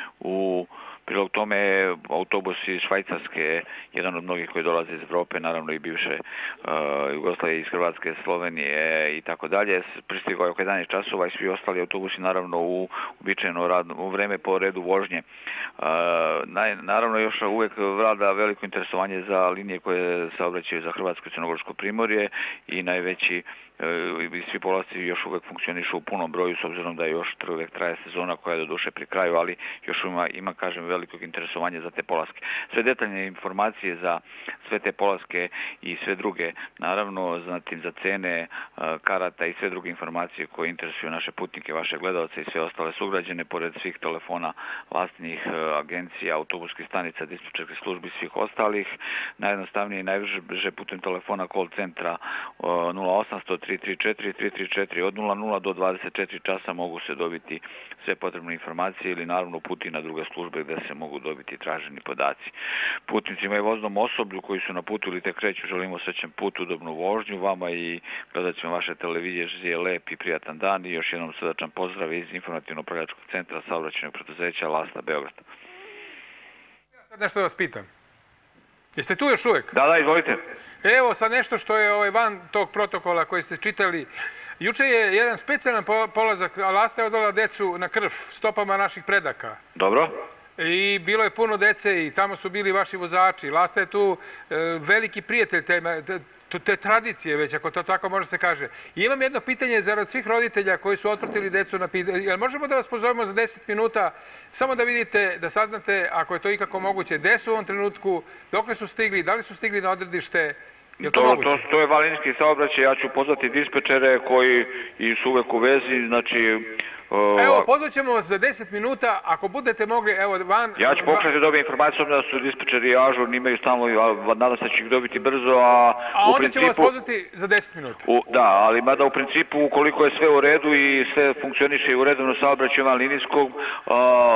U prilog tome autobus iz Švajcarske, jedan od mnogih koji dolaze iz Evrope, naravno i bivše uh, Jugoslavije, iz Hrvatske, Slovenije i tako dalje, pristigao je oko jedanaest časova i svi ostali autobusi naravno u uobičajeno radno u vreme po redu vožnje. Uh, naj, naravno još uvijek vlada veliko interesovanje za linije koje saobraćaju za Hrvatsko i Crnogorsko primorje i najveći i svi polasci još uvijek funkcionišu u punom broju, s obzirom da još uvijek traje sezona koja je do duše pri kraju, ali još ima, ima kažem, velikog interesovanja za te polaske. Sve detaljne informacije za sve te polaske i sve druge, naravno, zatim za cene karata i sve druge informacije koje interesuju naše putnike, vaše gledalce i sve ostale sugrađane, pored svih telefona, vlastnih agencija, autobuskih stanica, dispečerskih službi, svih ostalih, najjednostavnije i najbrže putem telefona call centra nula osamsto tri tri četiri tri tri četiri od nula nula do dvadeset četiri časa mogu se dobiti sve potrebne informacije ili naravno puti na druge službe gdje se mogu dobiti traženi podaci. Putnicima i voznom osoblju koji su na putu ili te kreću želimo srećan put, udobnu vožnju, vama i gledacima vaše televizije želje lep i prijatan dan i još jednom srdačan pozdrav iz informativno-upravljačkog centra saobraćajnog preduzeća Lasta Beograd. Ja sad nešto vas pitam. Jeste tu još uvijek? Da, da, izvolite. Evo sad nešto što je ovaj van tog protokola koji ste čitali. Juče je jedan specijalan polazak, a Lasta je odvela decu na krv stopama naših predaka. Dobro. I bilo je puno dece i tamo su bili vaši vozači. Lasta je tu e, veliki prijatelj te, te, te tradicije već, ako to tako može se kaže. I imam jedno pitanje zarad svih roditelja koji su otpratili decu na pitanje. Jel možemo da vas pozovemo za deset minuta, samo da vidite, da saznate, ako je to ikako moguće, gde su u ovom trenutku, dokle su stigli, da li su stigli na odredište? Je to, to, to, to je valinski saobraćaj, ja ću pozvati dispečere koji su uvek u vezi, znači... Uh, evo, pozvat ćemo vas za deset minuta, ako budete mogli, evo, van... Ja ću pokušati da dobijem informaciju, da su dispečeri ažurni, imaju stalno, nadam se da ću ih dobiti brzo, a... A onda principu, ćemo vas pozvati za deset minuta. U, da, ali mada u principu, ukoliko je sve u redu i sve funkcioniše u redovnom saobraćaju van linijskog, uh,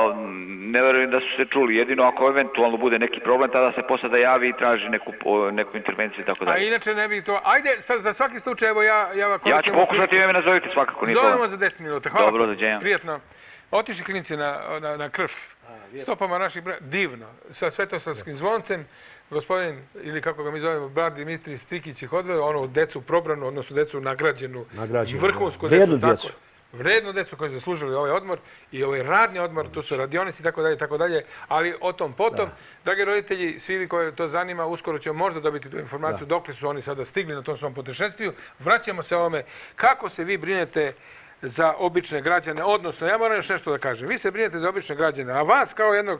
ne verujem da su se čuli. Jedino ako eventualno bude neki problem, tada se posle da javi i traži neku, neku intervenciju i tako dalje. A inače ne bi to... Ajde, sa, za svaki slučaj, evo ja... Ja, ja ću pokušati, ime nazovite svakako. Zovemo za deset minuta, hvala. Dobro, dođenja. Prijetno. Otišli klinici na, na, na krv, stopama naših bra... divno, sa svetosavskim zvoncem, gospodin, ili kako ga mi zovemo, brat Dimitri Strikić ih odveo, ono decu probranu, odnosno decu nagrađenu, nagrađenu vrhunsku vrednu decu. djecu. Vrednu djecu koji su zaslužili ovaj odmor i ovaj radni odmor, tu su radionici i tako dalje, tako dalje, ali o tom potom. Da. Dragi roditelji, svi koji to zanima, uskoro ćemo možda dobiti tu informaciju dokle su oni sada stigli na tom svom putešestvu. Vraćamo se ovome, kako se vi brinete za obične građane, odnosno, ja moram još nešto da kažem, vi se brinete za obične građane, a vas kao jednog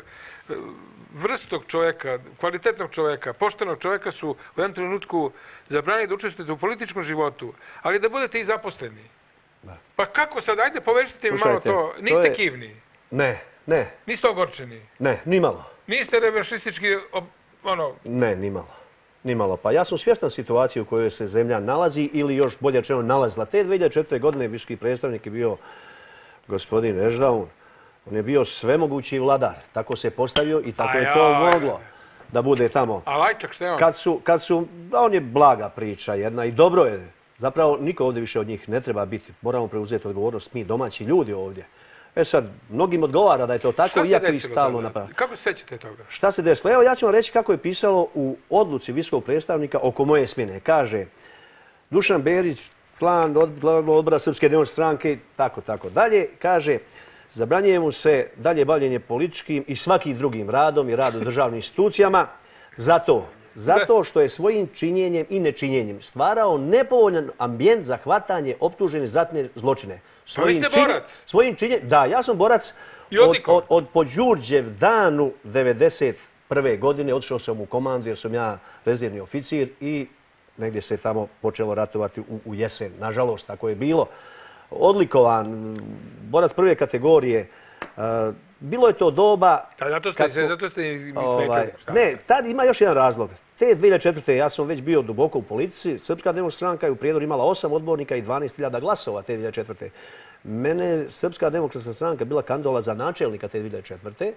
vrstog čovjeka, kvalitetnog čovjeka, poštenog čovjeka su u jednom trenutku zabranili da učestvujete u političkom životu, ali da budete i zaposleni. Da. Pa kako sad, ajde povežite mi malo to, niste to je... kivni? Ne, ne. Niste ogorčeni? Ne, ni malo. Niste revanšistički, ono... Ne, ni malo. Nimalo. Pa ja sam svjestan situacije u kojoj se zemlja nalazi ili još bolje rečeno nalazila. Te dvije hiljade četvrte. godine visoki predstavnik je bio gospodin Ešdaun. On je bio svemogući vladar. Tako se postavio i tako je to moglo da bude tamo. A Lajčak što je on? Kad su, kad su, on je blaga priča jedna i dobro je. Zapravo niko ovdje više od njih ne treba biti. Moramo preuzeti odgovornost mi domaći ljudi ovdje. E sad, mnogim odgovara da je to tako, iako ih stalno napada. Kako se sećate toga? Šta se desilo? Evo, ja ću vam reći kako je pisalo u odluci visokog predstavnika oko moje smjene. Kaže, Dušan Berić, član odbora Srpske demokratske stranke, tako, tako dalje, kaže, zabranjuje mu se dalje bavljenje političkim i svakim drugim radom i rad u državnim institucijama, zato zato što je svojim činjenjem i nečinjenjem stvarao nepovoljan ambijent za hvatanje optuženih za ratne zločine. Pa vi ste borac? Svojim činjenjem, da, ja sam borac od, od, od po Đurđev danu devedeset prve godine. Otišao sam u komandu jer sam ja rezervni oficir i negdje se tamo počelo ratovati u, u jesen. Nažalost, tako je bilo. Odlikovan, borac prve kategorije. Uh, bilo je to doba... Da, zato ste, smo, zato ste mi ovaj, ne, sad ima još jedan razlog. Te dvije hiljade četvrte. ja sam već bio duboko u politici. Srpska demokratska stranka je u Prijedoru imala osam odbornika i dvanaest hiljada glasova te dvije hiljade četvrte. Mene Srpska demokratska stranka bila kandidovala za načelnika te dvije hiljade četvrte.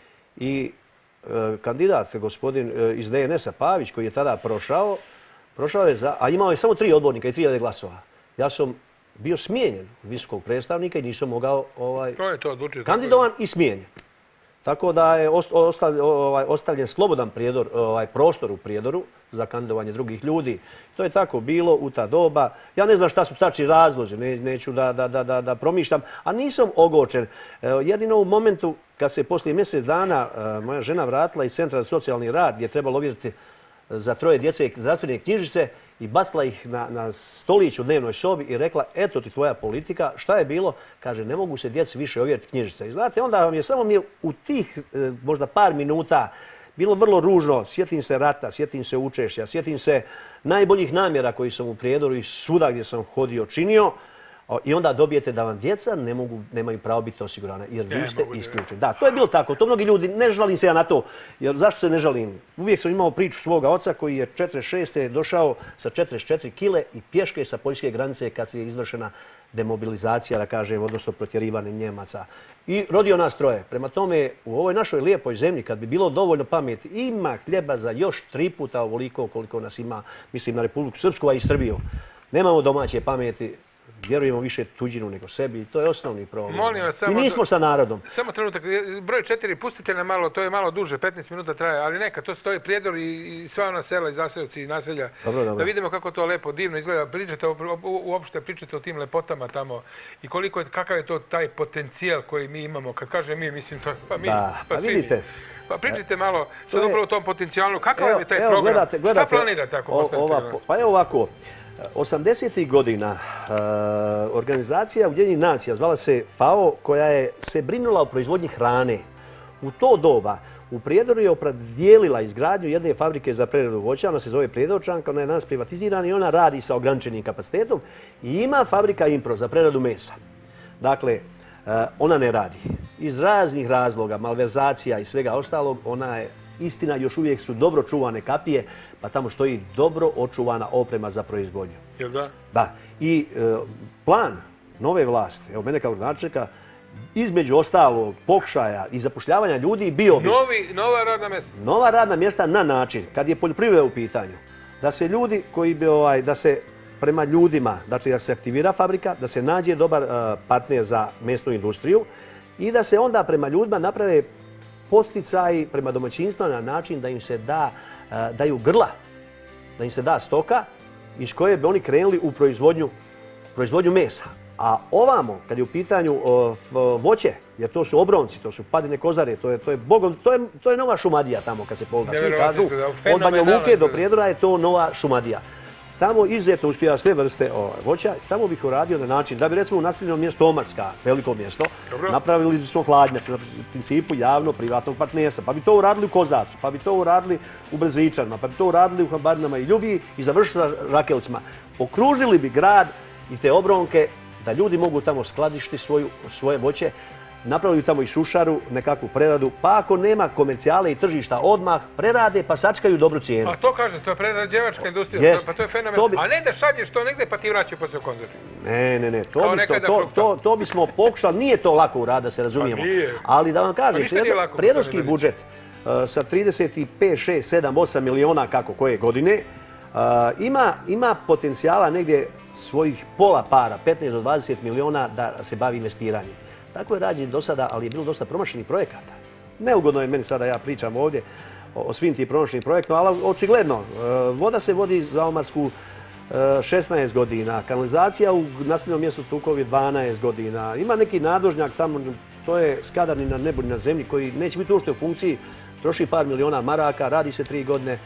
I uh, kandidat, gospodin uh, iz D N S-a Pavić, koji je tada prošao, prošao je za, a imao je samo tri odbornika i tri hiljade glasova. Ja sam bio smijenjen visokog predstavnika i nisam mogao ovaj, to je to, odlučio, kandidovan i smijenjen. Tako da je ostavljen, ovaj, ostavljen slobodan prijedor, ovaj, prostor u Prijedoru za kandidovanje drugih ljudi. To je tako bilo u ta doba. Ja ne znam šta su tačni razlozi, ne, neću da, da, da, da, da promišljam, a nisam ogočen. Jedino u momentu kad se poslije mjesec dana moja žena vratila iz Centra za socijalni rad gdje je trebalo ovjeriti za troje djece zdravstvene knjižice i bacila ih na, na stolić u dnevnoj sobi i rekla, eto ti tvoja politika. Šta je bilo? Kaže, ne mogu se djeci više ovjeriti knjižice. I znate, onda vam je samo mi je u tih e, možda par minuta bilo vrlo ružno. Sjetim se rata, sjetim se učešća, sjetim se najboljih namjera koji sam u Prijedoru i svuda gdje sam hodio činio. I onda dobijete da vam djeca ne mogu, nemaju pravo biti osigurana jer vi ste isključeni. Da, to je bilo tako. To mnogi ljudi, ne žalim se ja na to. Jer zašto se ne žalim? Uvijek sam imao priču svoga oca koji je četrdeset šeste došao sa četrdeset četiri kile i pješke sa poljske granice kad se je izvršena demobilizacija, da kažem, odnosno protjerivanje Njemaca. I rodio nas troje. Prema tome, u ovoj našoj lijepoj zemlji, kad bi bilo dovoljno pameti, ima hljeba za još tri puta ovoliko koliko nas ima, mislim na Republiku Srpsku, a i Srbiju. Nemamo domaće pameti. Vjerujemo više tuđinu nego sebi i to je osnovni problem. Molim vas, samo I nismo sa narodom. Samo trenutak, broj četiri, pustite nam malo, to je malo duže, petnaest minuta traje, ali neka, to stoji Prijedor i, i sva ona sela i zaseoci i naselja. Dobro, dobro. Da vidimo kako to lepo, divno izgleda. Pričate, uopšte pričate o tim lepotama tamo i koliko je, kakav je to taj potencijal koji mi imamo. Kad kažem mi, mislim to, pa mi, da, pa, pa svi vidite. mi. Pa pričajte malo sad upravo o tom potencijalu. Kakav evo, je taj evo, program? Gledate, gledate, šta planirate ako postavite? Pa evo ovako. osamdesetih godina uh, organizacija Ujedinjenih nacija zvala se F A O koja je se brinula o proizvodnji hrane. U to doba u Prijedoru je opredijelila izgradnju jedne fabrike za preradu voća, ona se zove Prijedorčanka, ona je danas privatizirana i ona radi sa ograničenim kapacitetom i ima fabrika Impro za preradu mesa. Dakle, uh, ona ne radi. Iz raznih razloga, malverzacija i svega ostalog, ona je istina, još uvijek su dobro čuvane kapije, pa tamo stoji dobro očuvana oprema za proizvodnju. Jel da? Da. I e, plan nove vlasti, evo mene kao gradonačelnika, između ostalog pokušaja i zapošljavanja ljudi bio bi... Novi, nova radna mjesta. Nova radna mjesta na način, kad je poljoprivreda u pitanju, da se ljudi koji bi, ovaj, da se prema ljudima, znači da se aktivira fabrika, da se nađe dobar uh, partner za mesnu industriju i da se onda prema ljudima naprave posticaji prema domaćinstva na način da im se da, uh, daju grla, da im se da stoka iz koje bi oni krenuli u proizvodnju, proizvodnju mesa. A ovamo, kad je u pitanju uh, voće, jer to su obronci, to su padine kozare, to je, to je, bogom, to je, to je nova Šumadija tamo kad se pogleda. Svi kažu, od Banja Luke do Prijedora je to nova Šumadija. Tamo izuzetno uspijeva sve vrste o, voća. Tamo bih uradio na način da bi recimo u naseljenom mjestu Omarska, veliko mjesto, dobro, napravili smo hladnjaču na principu javno-privatnog partnerstva. Pa bi to uradili u Kozarcu, pa bi to uradili u Brzičanima, pa bi to uradili u Hambarinama i Ljubiji i završili sa Rakelcima. Okružili bi grad i te obronke da ljudi mogu tamo skladišti svoju, svoje voće, napravili tamo i sušaru, nekakvu preradu, pa ako nema komercijale i tržišta odmah, prerade pa sačkaju dobru cijenu. A to kaže, to je prerađevačka industrija, yes. Pa to je fenomen. Bi... A ne da šalješ to negdje pa ti vraćaju poslije u konzervu. Ne, ne, ne, to, bi to, to, to, to bismo pokušali, nije to lako uraditi, da se razumijemo. Ali da vam kažem, pa prijedorski budžet uh, sa trideset pet, šest, sedam, osam miliona kako koje godine, uh, ima, ima potencijala negdje svojih pola para, petnaest do dvadeset miliona da se bavi investiranjem. Tako je rađen do sada, ali je bilo dosta promašenih projekata. Neugodno je meni sada, ja pričam ovdje o, o svim tim promašenim projektima, ali očigledno, voda se vodi za Omarsku šesnaest godina, kanalizacija u naseljenom mjestu Tukovi dvanaest godina. Ima neki nadvožnjak tamo, to je Skadar ni na nebu ni na zemlji, koji neće biti uopšte u funkciji, troši par miliona maraka, radi se tri godine,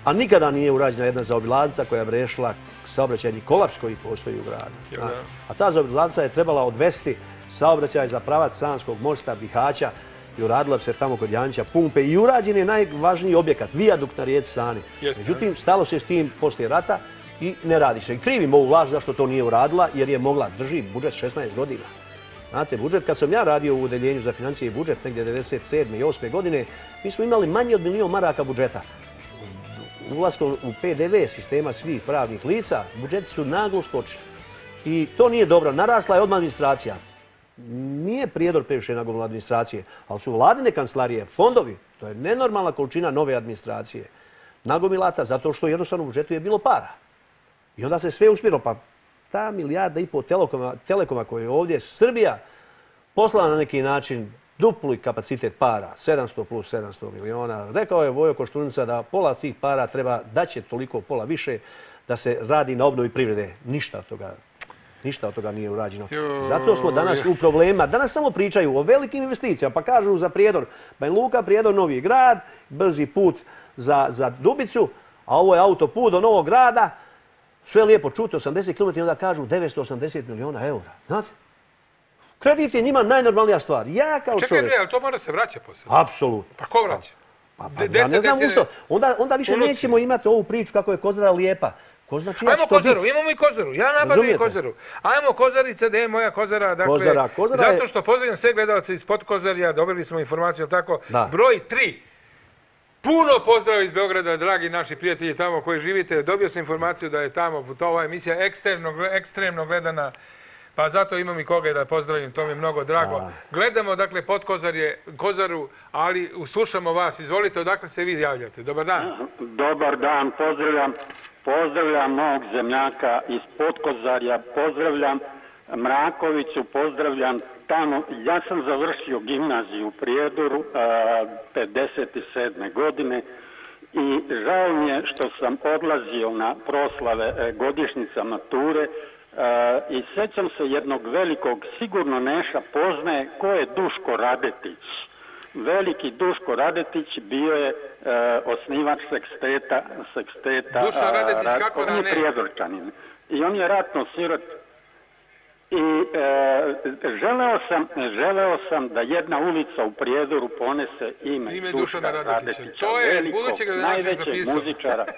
A nikada nije urađena jedna zaobilaznica koja je rešila saobraćajni kolaps koji postoji u gradu. A ta zaobilaznica je trebala odvesti saobraćaj za pravac Sanskog mosta, Bihaća, i uradila bi se tamo kod Janjića pumpe i urađen je najvažniji objekat, vijadukt na rijeci Sani. Međutim, stalo se s tim poslije rata i ne radi se. I krivim ovu vlast zašto to nije uradila, jer je mogla, drži budžet šesnaest godina. Znate, budžet, kad sam ja radio u Udeljenju za financije i budžet, negdje devedeset sedme i osme godine, mi smo imali manje od milijon maraka budžeta. Ulaskom u P D V sistema svih pravnih lica, budžeti su naglo skočili. I to nije dobro. Narasla je odmah administracija. Nije Prijedor previše nagomila administracije, ali su vladine kancelarije, fondovi, to je nenormalna količina nove administracije, nagomilata zato što jednostavno u budžetu je bilo para. I onda se sve uspjelo, pa ta milijarda i pol telekoma, telekoma koje je ovdje Srbija poslala na neki način dupli kapacitet para, sedamsto plus sedamsto miliona. Rekao je Vojo Koštunica da pola tih para treba, daće toliko pola više da se radi na obnovi privrede. Ništa od toga. Ništa od toga nije urađeno. Zato smo danas u problemima. Danas samo pričaju o velikim investicijama, pa kažu za Prijedor Banja Luka, Prijedor Novi Grad, brzi put za, za Dubicu, a ovo je autoput do Novog Grada. Sve lijepo čuti, osamdeset kilometara, onda kažu devetsto osamdeset miliona eura. Znate? Kredit je njima najnormalnija stvar. Ja kao čovjek... Čekaj, ali to mora se vraća poslije. Apsolutno. Pa ko vraća? Pa, pa ja ne znam u što. Onda, onda više nećemo imati ovu priču kako je Kozara lijepa. Ko zna čija će Ajmo to Kozaru, biti? imamo i Kozaru. Ja nabavim Kozaru. Ajmo Kozarica, gdje je moja Kozara. Dakle, Kozara, Kozara je... Zato što pozdravljam sve gledalce iz Podkozarja, dobili smo informaciju tako. Da. Broj tri. Puno pozdrava iz Beograda, dragi naši prijatelji tamo koji živite. Dobio sam informaciju da je tamo to ova emisija ekstremno, ekstremno gledana. Pa zato imam i koga da pozdravim, to mi je mnogo drago. A. Gledamo, dakle, Podkozarje, Kozaru, ali slušamo vas. Izvolite, odakle se vi javljate. Dobar dan. Dobar dan, pozdravljam. Pozdravljam mog zemljaka iz Podkozarja, pozdravljam Mrakoviću, pozdravljam tamo. Ja sam završio gimnaziju u Prijedoru pedeset sedme godine i žao mi je što sam odlazio na proslave godišnjica mature i sećam se jednog velikog, sigurno Neša poznaje, ko je Duško Radetić. Veliki Duško Radetić bio je uh, osnivač seksteta, seksteta Duško Radetić, rad, kako da on je ne? Prijedorčanin. I on je ratno sirot. I uh, želeo, sam, želeo sam da jedna ulica u Prijedoru ponese ime, ime Duška Radetića. Radetića. To je velikog, budućeg najvećeg zapisao. muzičara.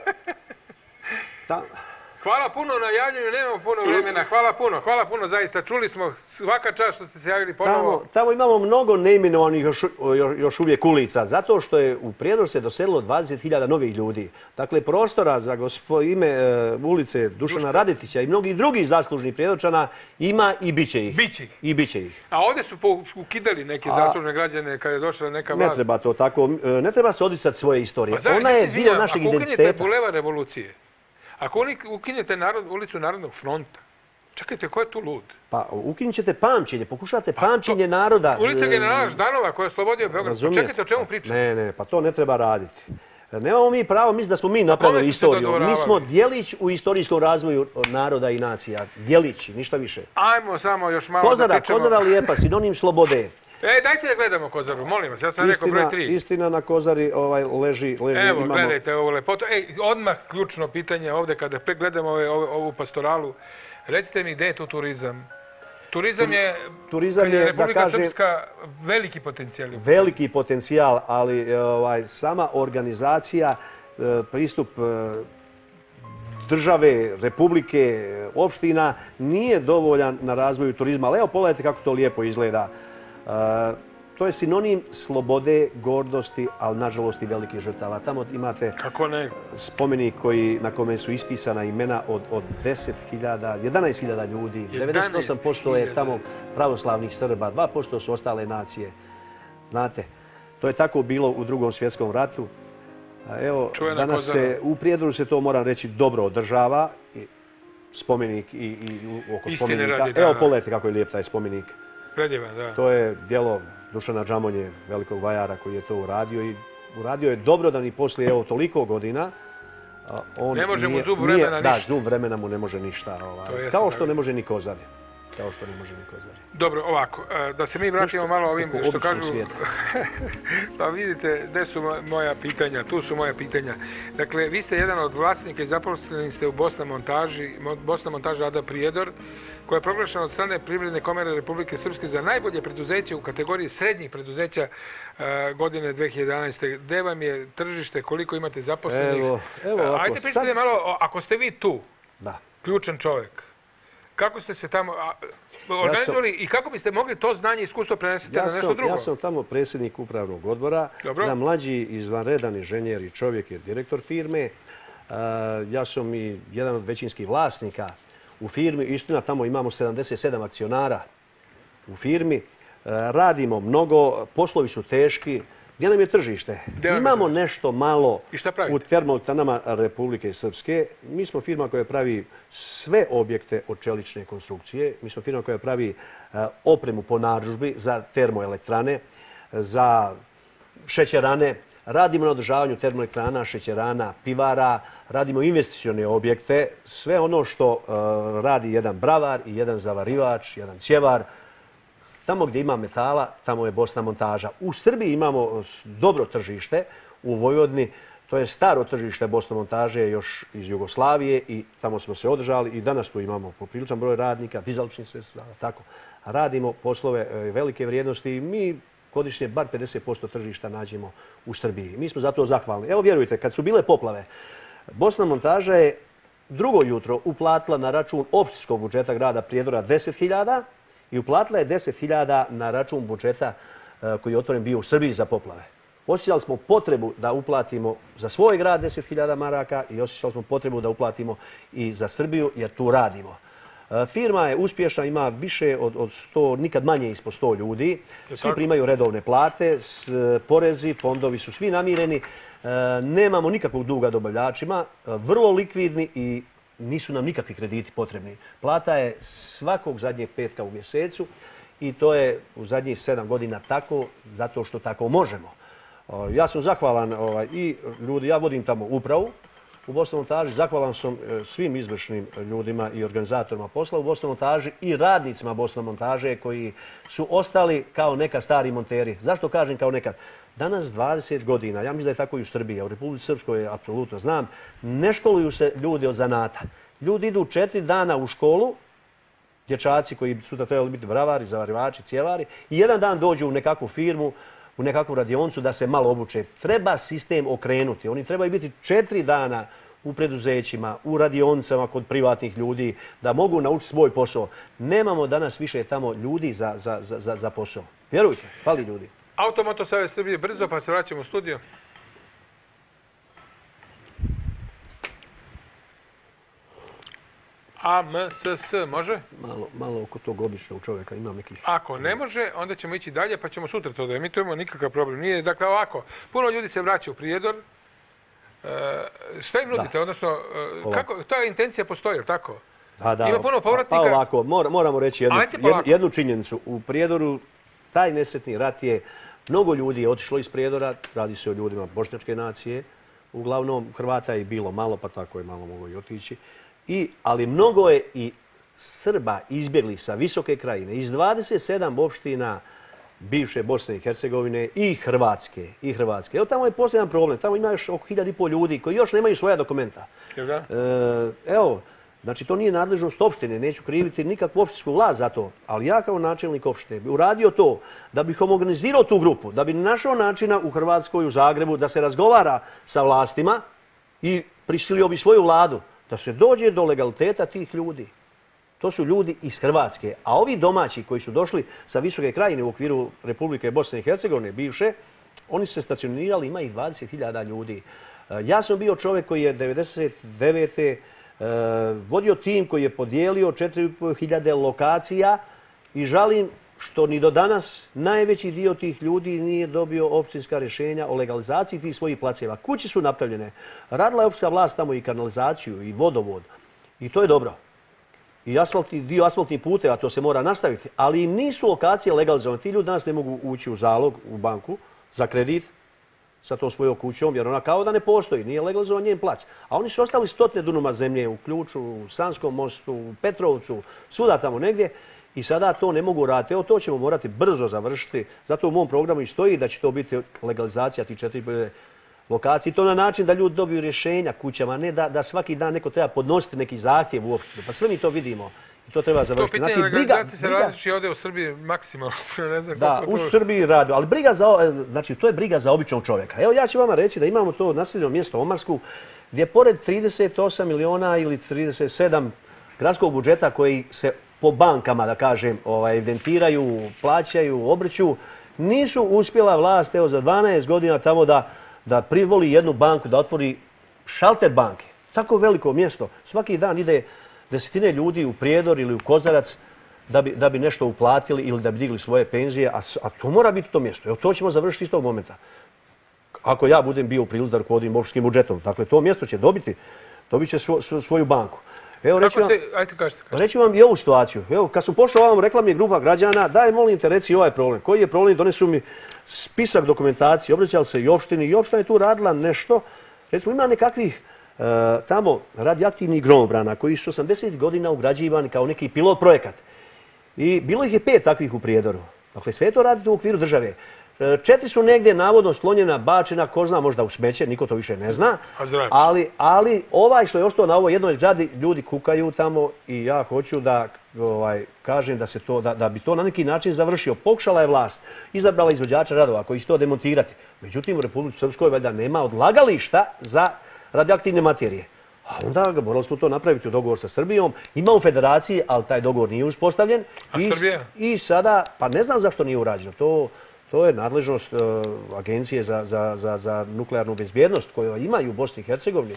Ta... Hvala puno na javljanju, nemamo puno vremena. Hvala puno, hvala puno, zaista. Čuli smo svaka čast što ste se javili ponovo. Tamo, tamo imamo mnogo neimenovanih još, još uvijek ulica, zato što je u Prijedor se doselilo dvadeset hiljada novih ljudi. Dakle, prostora za gospo, ime uh, ulice Dušana Radetića i mnogih drugih zaslužnih Prijedorčana ima i bit će ih. Biće ih. I bit će ih. A ovdje su ukidali neke zaslužne građane kada je došla neka vlast. Ne treba to tako, ne treba se odricati svoje istorije. Pa, Ona je dio našeg identiteta. Ako identiteta. ukinete Bulevar revolucije, ako ukinete narod, ulicu Narodnog fronta, čekajte, ko je tu lud? Pa ukinut ćete pamćenje, pokušate pamćenje to, naroda. Ulica generala Ždanova koja je oslobodio Beograd, pa čekajte o čemu pričate? Ne, ne, pa to ne treba raditi. Nemamo mi pravo misliti da smo mi napravili istoriju. Mi smo djelić u istorijskom razvoju naroda i nacija. Djelići, ništa više. Ajmo samo još malo Kozara, da pričamo. Kozara lijepa, sinonim slobode. E, dajte da gledamo Kozaru, molim vas, ja sam rekao broj tri. Istina na Kozari ovaj, leži, leži. Evo, imamo... gledajte ovo lepoto. Ej, odmah ključno pitanje ovdje kada gledamo ove, ove, ovu pastoralu. Recite mi gdje je tu turizam? Turizam je, turizam je Republika da kaže, Srpska veliki potencijal. Veliki potencijal, ali ovaj, sama organizacija, pristup države, republike, opština nije dovoljan na razvoju turizma. Ali evo, pogledajte kako to lijepo izgleda. To je sinonim slobode, gordosti, ali nažalost i velikih žrtava. Tamo imate kako ne? spomenik koji, na kome su ispisana imena od, od deset hiljada, jedanaest hiljada ljudi. devedeset osam posto je tamo pravoslavnih Srba, dva posto su ostale nacije. Znate, to je tako bilo u Drugom svjetskom ratu. A evo, Čuvena danas Kozara. se u Prijedoru se to, moram reći, dobro održava. I spomenik i, i oko Istine spomenika. radi, da, Evo, da. pogledajte kako je lijep taj spomenik. Predjevan, da. To je djelo Dušana Džamonje, velikog vajara koji je to uradio i uradio je dobro da ni poslije evo toliko godina on ne može mu nije, zub vremena nije, ništa. Da, zub vremena mu ne može ništa. Ovaj. Kao što ne može ni Kozar. kao što ne može ni Kozari. Dobro, ovako, da se mi vratimo malo ovim što kažu... Pa vidite, gde su moja pitanja, tu su moja pitanja. Dakle, vi ste jedan od vlasnika i zaposleni ste u Bosna montaži, Bosna montaža A D Prijedor, koja je proglašena od strane Privredne komore Republike Srpske za najbolje preduzeće u kategoriji srednjih preduzeća godine dve hiljade jedanaeste. Gde vam je tržište, koliko imate zaposlenih? Evo, evo ovako. Ajde pričajte malo, ako ste vi tu, da. Ključan čovjek, kako ste se tamo organizovali i kako biste mogli to znanje i iskustvo prenesiti na nešto drugo? Ja sam tamo predsjednik upravnog odbora, jedan mlađi izvanredan inženjer i čovjek je direktor firme. Ja sam i jedan od većinskih vlasnika u firmi. Istina, tamo imamo sedamdeset sedam akcionara u firmi. Radimo mnogo, poslovi su teški. Gdje nam je tržište? Imamo nešto malo u termoelektranama Republike Srpske. Mi smo firma koja pravi sve objekte od čelične konstrukcije. Mi smo firma koja pravi opremu po narudžbi za termoelektrane, za šećerane. Radimo na održavanju termoelektrana, šećerana, pivara. Radimo investicione objekte. Sve ono što radi jedan bravar i jedan zavarivač, jedan cjevar. Tamo gdje ima metala, tamo je Bosna montaža. U Srbiji imamo dobro tržište, u Vojvodini, to je staro tržište Bosna montaže još iz Jugoslavije i tamo smo se održali i danas tu imamo popriličan broj radnika, dizaličnih sredstava, tako. Radimo poslove velike vrijednosti i mi godišnje bar pedeset posto tržišta nađemo u Srbiji. Mi smo zato zahvalni. Evo vjerujte, kad su bile poplave, Bosna montaža je drugo jutro uplatila na račun opštinskog budžeta grada Prijedora deset hiljada i uplatila je deset hiljada na račun budžeta koji je otvoren bio u Srbiji za poplave. Osjećali smo potrebu da uplatimo za svoj grad deset hiljada maraka i osjećali smo potrebu da uplatimo i za Srbiju jer tu radimo. Firma je uspješna, ima više od sto, nikad manje ispod sto ljudi. Svi primaju redovne plate, porezi, fondovi su svi namireni. Nemamo nikakvog duga dobavljačima, vrlo likvidni i nisu nam nikakvi krediti potrebni. Plata je svakog zadnjeg petka u mjesecu i to je u zadnjih sedam godina tako, zato što tako možemo. Ja sam zahvalan i ljudi, ja vodim tamo upravu u Bosna montaži, zahvalan sam svim izvršnim ljudima i organizatorima posla u Bosna montaži i radnicima Bosna montaže koji su ostali kao neka stari monteri. Zašto kažem kao nekad? Danas dvadeset godina, ja mislim da je tako i u Srbiji, a u Republici Srpskoj apsolutno znam, ne školuju se ljudi od zanata. Ljudi idu četiri dana u školu, dječaci koji sutra trebali biti bravari, zavarivači, cjevari, i jedan dan dođu u nekakvu firmu, u nekakvu radioncu da se malo obuče. Treba sistem okrenuti. Oni trebaju biti četiri dana u preduzećima, u radioncama kod privatnih ljudi, da mogu naučiti svoj posao. Nemamo danas više tamo ljudi za, za, za, za posao. Vjerujte, fali ljudi. Automoto Savez Srbije, brzo pa se vraćamo u studio. A M S S, može? Malo, malo oko tog običnog čovjeka imam nekih... Ako ne može, onda ćemo ići dalje pa ćemo sutra to da emitujemo, nikakav problem nije. Dakle, ovako, puno ljudi se vraća u Prijedor. E, šta im nudite? Odnosno, kako, ta intencija postoji, tako? Da, da. Ima puno povratnika. Pa ovako, moramo reći jednu, jednu, jednu činjenicu. U Prijedoru taj nesretni rat je, mnogo ljudi je otišlo iz Prijedora, radi se o ljudima bošnjačke nacije. Uglavnom, Hrvata je bilo malo, pa tako je malo moglo i otići. I, ali mnogo je i Srba izbjegli sa Visoke Krajine, iz dvadeset sedam opština bivše Bosne i Hercegovine i Hrvatske. I Hrvatske. Evo tamo je posljedan problem. Tamo ima još oko hiljadu i pol ljudi koji još nemaju svoja dokumenta. E, evo, znači to nije nadležnost opštine. Neću kriviti nikakvu opštinsku vlast za to. Ali ja kao načelnik opštine bi uradio to da bih homogenizirao tu grupu, da bi našao načina u Hrvatskoj, u Zagrebu, da se razgovara sa vlastima i prisilio bi svoju vladu da se dođe do legaliteta tih ljudi. To su ljudi iz Hrvatske. A ovi domaći koji su došli sa Visoke Krajine u okviru Republike Bosne i Hercegovine, bivše, oni su se stacionirali, ima ih dvadeset hiljada ljudi. Ja sam bio čovjek koji je devedeset devete vodio tim koji je podijelio četiri hiljade lokacija i žalim što ni do danas najveći dio tih ljudi nije dobio opštinska rješenja o legalizaciji tih svojih placeva. Kuće su napravljene. Radila je opštinska vlast tamo i kanalizaciju i vodovod. I to je dobro. I asfalti, dio asfaltnih puteva, to se mora nastaviti. Ali im nisu lokacije legalizovane. Ti ljudi danas ne mogu ući u zalog, u banku, za kredit sa tom svojom kućom, jer ona kao da ne postoji. Nije legalizovan njen plac. A oni su ostali stotine dunuma zemlje u Ključu, u Sanskom mostu, u Petrovcu, svuda tamo negdje. i sada to ne mogu raditi. Evo, to ćemo morati brzo završiti. Zato u mom programu i stoji da će to biti legalizacija tih četiri lokacije. I to na način da ljudi dobiju rješenja kućama, ne da, da svaki dan neko treba podnositi neki zahtjev uopšte. Pa sve mi to vidimo. I to treba završiti. To pitanje znači, legalizacije se različi ovdje u Srbiji maksimalno. Ne znam da, u to... Srbiji radi, ali briga za, znači, to je briga za običnog čovjeka. Evo ja ću vama reći da imamo to naseljeno mjesto Omarsku, gdje pored trideset osam miliona ili trideset sedam gradskog budžeta koji se po bankama, da kažem, ovaj, evidentiraju, plaćaju, obrću, nisu uspjela vlast evo, za dvanaest godina tamo da, da privoli jednu banku, da otvori šalter banke. Tako veliko mjesto. Svaki dan ide desetine ljudi u Prijedor ili u Kozarac da bi, da bi nešto uplatili ili da bi digli svoje penzije, a, a to mora biti to mjesto. Evo, to ćemo završiti iz tog momenta. Ako ja budem bio u prilici da rukovodim opštinskim budžetom. Dakle, to mjesto će dobiti, dobit će svo, svo, svoju banku. Evo, reći vam, se, ajte, kažete, kažete. reći vam i ovu situaciju. Evo, kad sam pošao ovam, rekla mi je grupa građana, daj, molim te, reci ovaj problem. Koji je problem? Donesu mi spisak dokumentacije, obraćali se i opštini i opština je tu radila nešto. Recimo, ima nekakvih uh, tamo radioaktivnih gromobrana koji su osamdesetih godina ugrađivani kao neki pilot projekat. I bilo ih je pet takvih u Prijedoru. Dakle, sve to radite u okviru države. Četiri su negdje navodno sklonjena, bačena, ko zna, možda u smeće, niko to više ne zna. Ali, ali ovaj što je ostao na ovoj jednoj zgradi, ljudi kukaju tamo i ja hoću da ovaj, kažem da, se to, da, da bi to na neki način završio. Pokušala je vlast, izabrala izvođača radova koji će to demontirati. Međutim, u Republici Srpskoj valjda nema odlagališta za radioaktivne materije. A onda morali smo to napraviti u dogovor sa Srbijom. Ima u federaciji, ali taj dogovor nije uspostavljen. A I, Srbija? I sada, pa ne znam zašto nije urađeno. To, to je nadležnost uh, Agencije za, za, za, za nuklearnu bezbjednost koju imaju u Bosni i Hercegovini.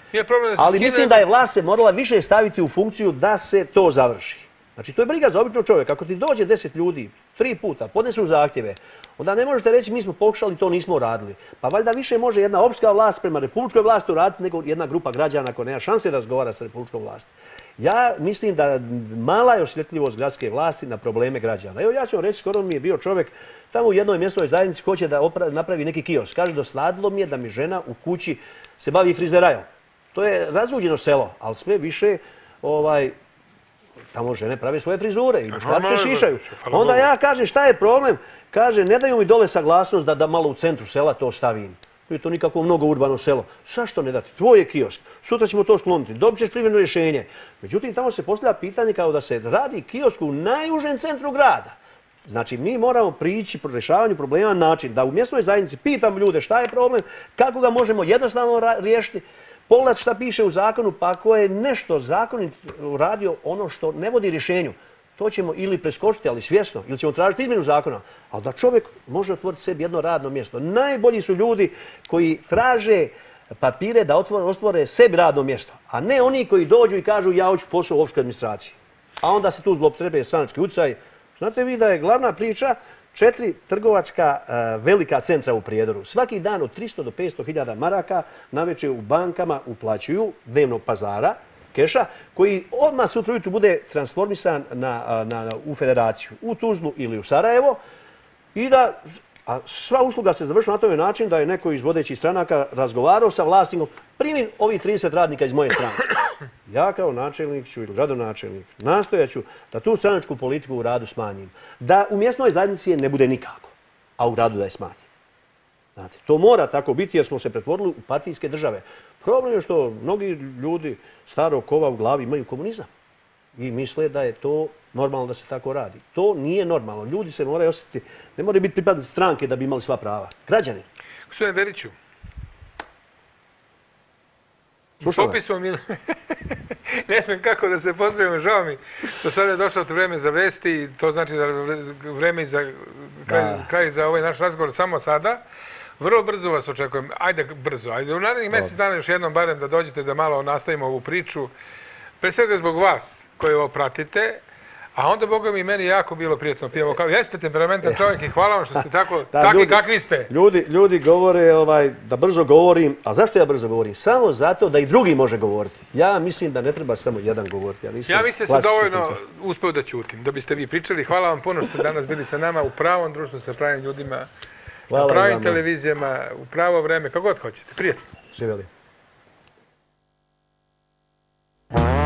Ali mislim da je vlast se morala više staviti u funkciju da se to završi. Znači, to je briga za običnog čovjeka. Ako ti dođe deset ljudi, tri puta, podnesu zahtjeve, onda ne možete reći mi smo pokušali, to nismo uradili. Pa valjda više može jedna opštinska vlast prema republičkoj vlasti uraditi nego jedna grupa građana koja nema šanse da razgovara sa republičkom vlasti. Ja mislim da mala je osjetljivost gradske vlasti na probleme građana. Evo ja ću vam reći, skoro mi je bio čovjek tamo u jednoj mjesnoj zajednici hoće da napravi neki kiosk. Kaže, dosladilo mi je da mi žena u kući se bavi frizerajom. To je razluđeno selo, ali sve više ovaj, tamo žene prave svoje frizure i muškarci se šišaju. Onda ja kažem šta je problem? Kaže ne daju mi dole saglasnost da, da malo u centru sela to stavim. To je to nikako mnogo urbano selo. Zašto ne dati? Tvoj je kiosk. Sutra ćemo to skloniti. Dobit ćeš privremeno rješenje. Međutim, tamo se postavlja pitanje kao da se radi kiosk u najužem centru grada. Znači, mi moramo prići pro rješavanju problema na način da u mjesnoj zajednici pitamo ljude šta je problem, kako ga možemo jednostavno riješiti. Pogledati šta piše u zakonu, pa ako je nešto zakonit uradio ono što ne vodi rješenju, to ćemo ili preskočiti, ali svjesno, ili ćemo tražiti izmjenu zakona. Ali da čovjek može otvoriti sebi jedno radno mjesto. Najbolji su ljudi koji traže papire da otvore, otvore sebi radno mjesto, a ne oni koji dođu i kažu ja hoću posao u opštoj administraciji. A onda se tu zloupotrebljava stranački utjecaj. Znate vi da je glavna priča četiri trgovačka uh, velika centra u Prijedoru. Svaki dan od tristo do petsto hiljada maraka navečer u bankama uplaćuju dnevnog pazara, keša, koji odmah sutra ujutru bude transformisan na, na, na, u federaciju, u Tuzlu ili u Sarajevo. I da, a sva usluga se završila na toj način da je neko iz vodećih stranaka razgovarao sa vlasnikom, primim ovih trideset radnika iz moje stranke. Ja kao načelnik ću ili gradonačelnik nastojaću da tu stranačku politiku u radu smanjim. Da u mjesnoj zajednici je ne bude nikako, a u gradu da je smanjim. Znate, to mora tako biti jer smo se pretvorili u partijske države. Problem je što mnogi ljudi starog kova u glavi imaju komunizam i misle da je to normalno da se tako radi. To nije normalno. Ljudi se moraju osjetiti, ne moraju biti pripadnici stranke da bi imali sva prava. Građani. Gospodine Beriću, popismo mi... Ne znam kako da se pozdravimo, žao mi što sada je došlo to vrijeme za vesti, to znači da vrijeme za kraj, kraj za ovaj naš razgovor samo sada. Vrlo brzo vas očekujem, ajde brzo, ajde u narednih mjesec dana još jednom barem da dođete da malo nastavimo ovu priču. Pre svega zbog vas koji ovo pratite, a onda, Boga mi, meni jako bilo prijetno pijemo kao, jeste temperamentan čovjek i hvala vam što ste tako, takvi kakvi ste. Ljudi, ljudi govore ovaj, da brzo govorim, a zašto ja brzo govorim? Samo zato da i drugi može govoriti. Ja mislim da ne treba samo jedan govoriti. Ja, ja mislim da se dovoljno uspeo da ćutim, da biste vi pričali. Hvala vam puno što ste danas bili sa nama u pravom društvu sa pravim ljudima, hvala na pravim televizijama, u pravo vreme, kako god hoćete. Prijatno. Živjeli.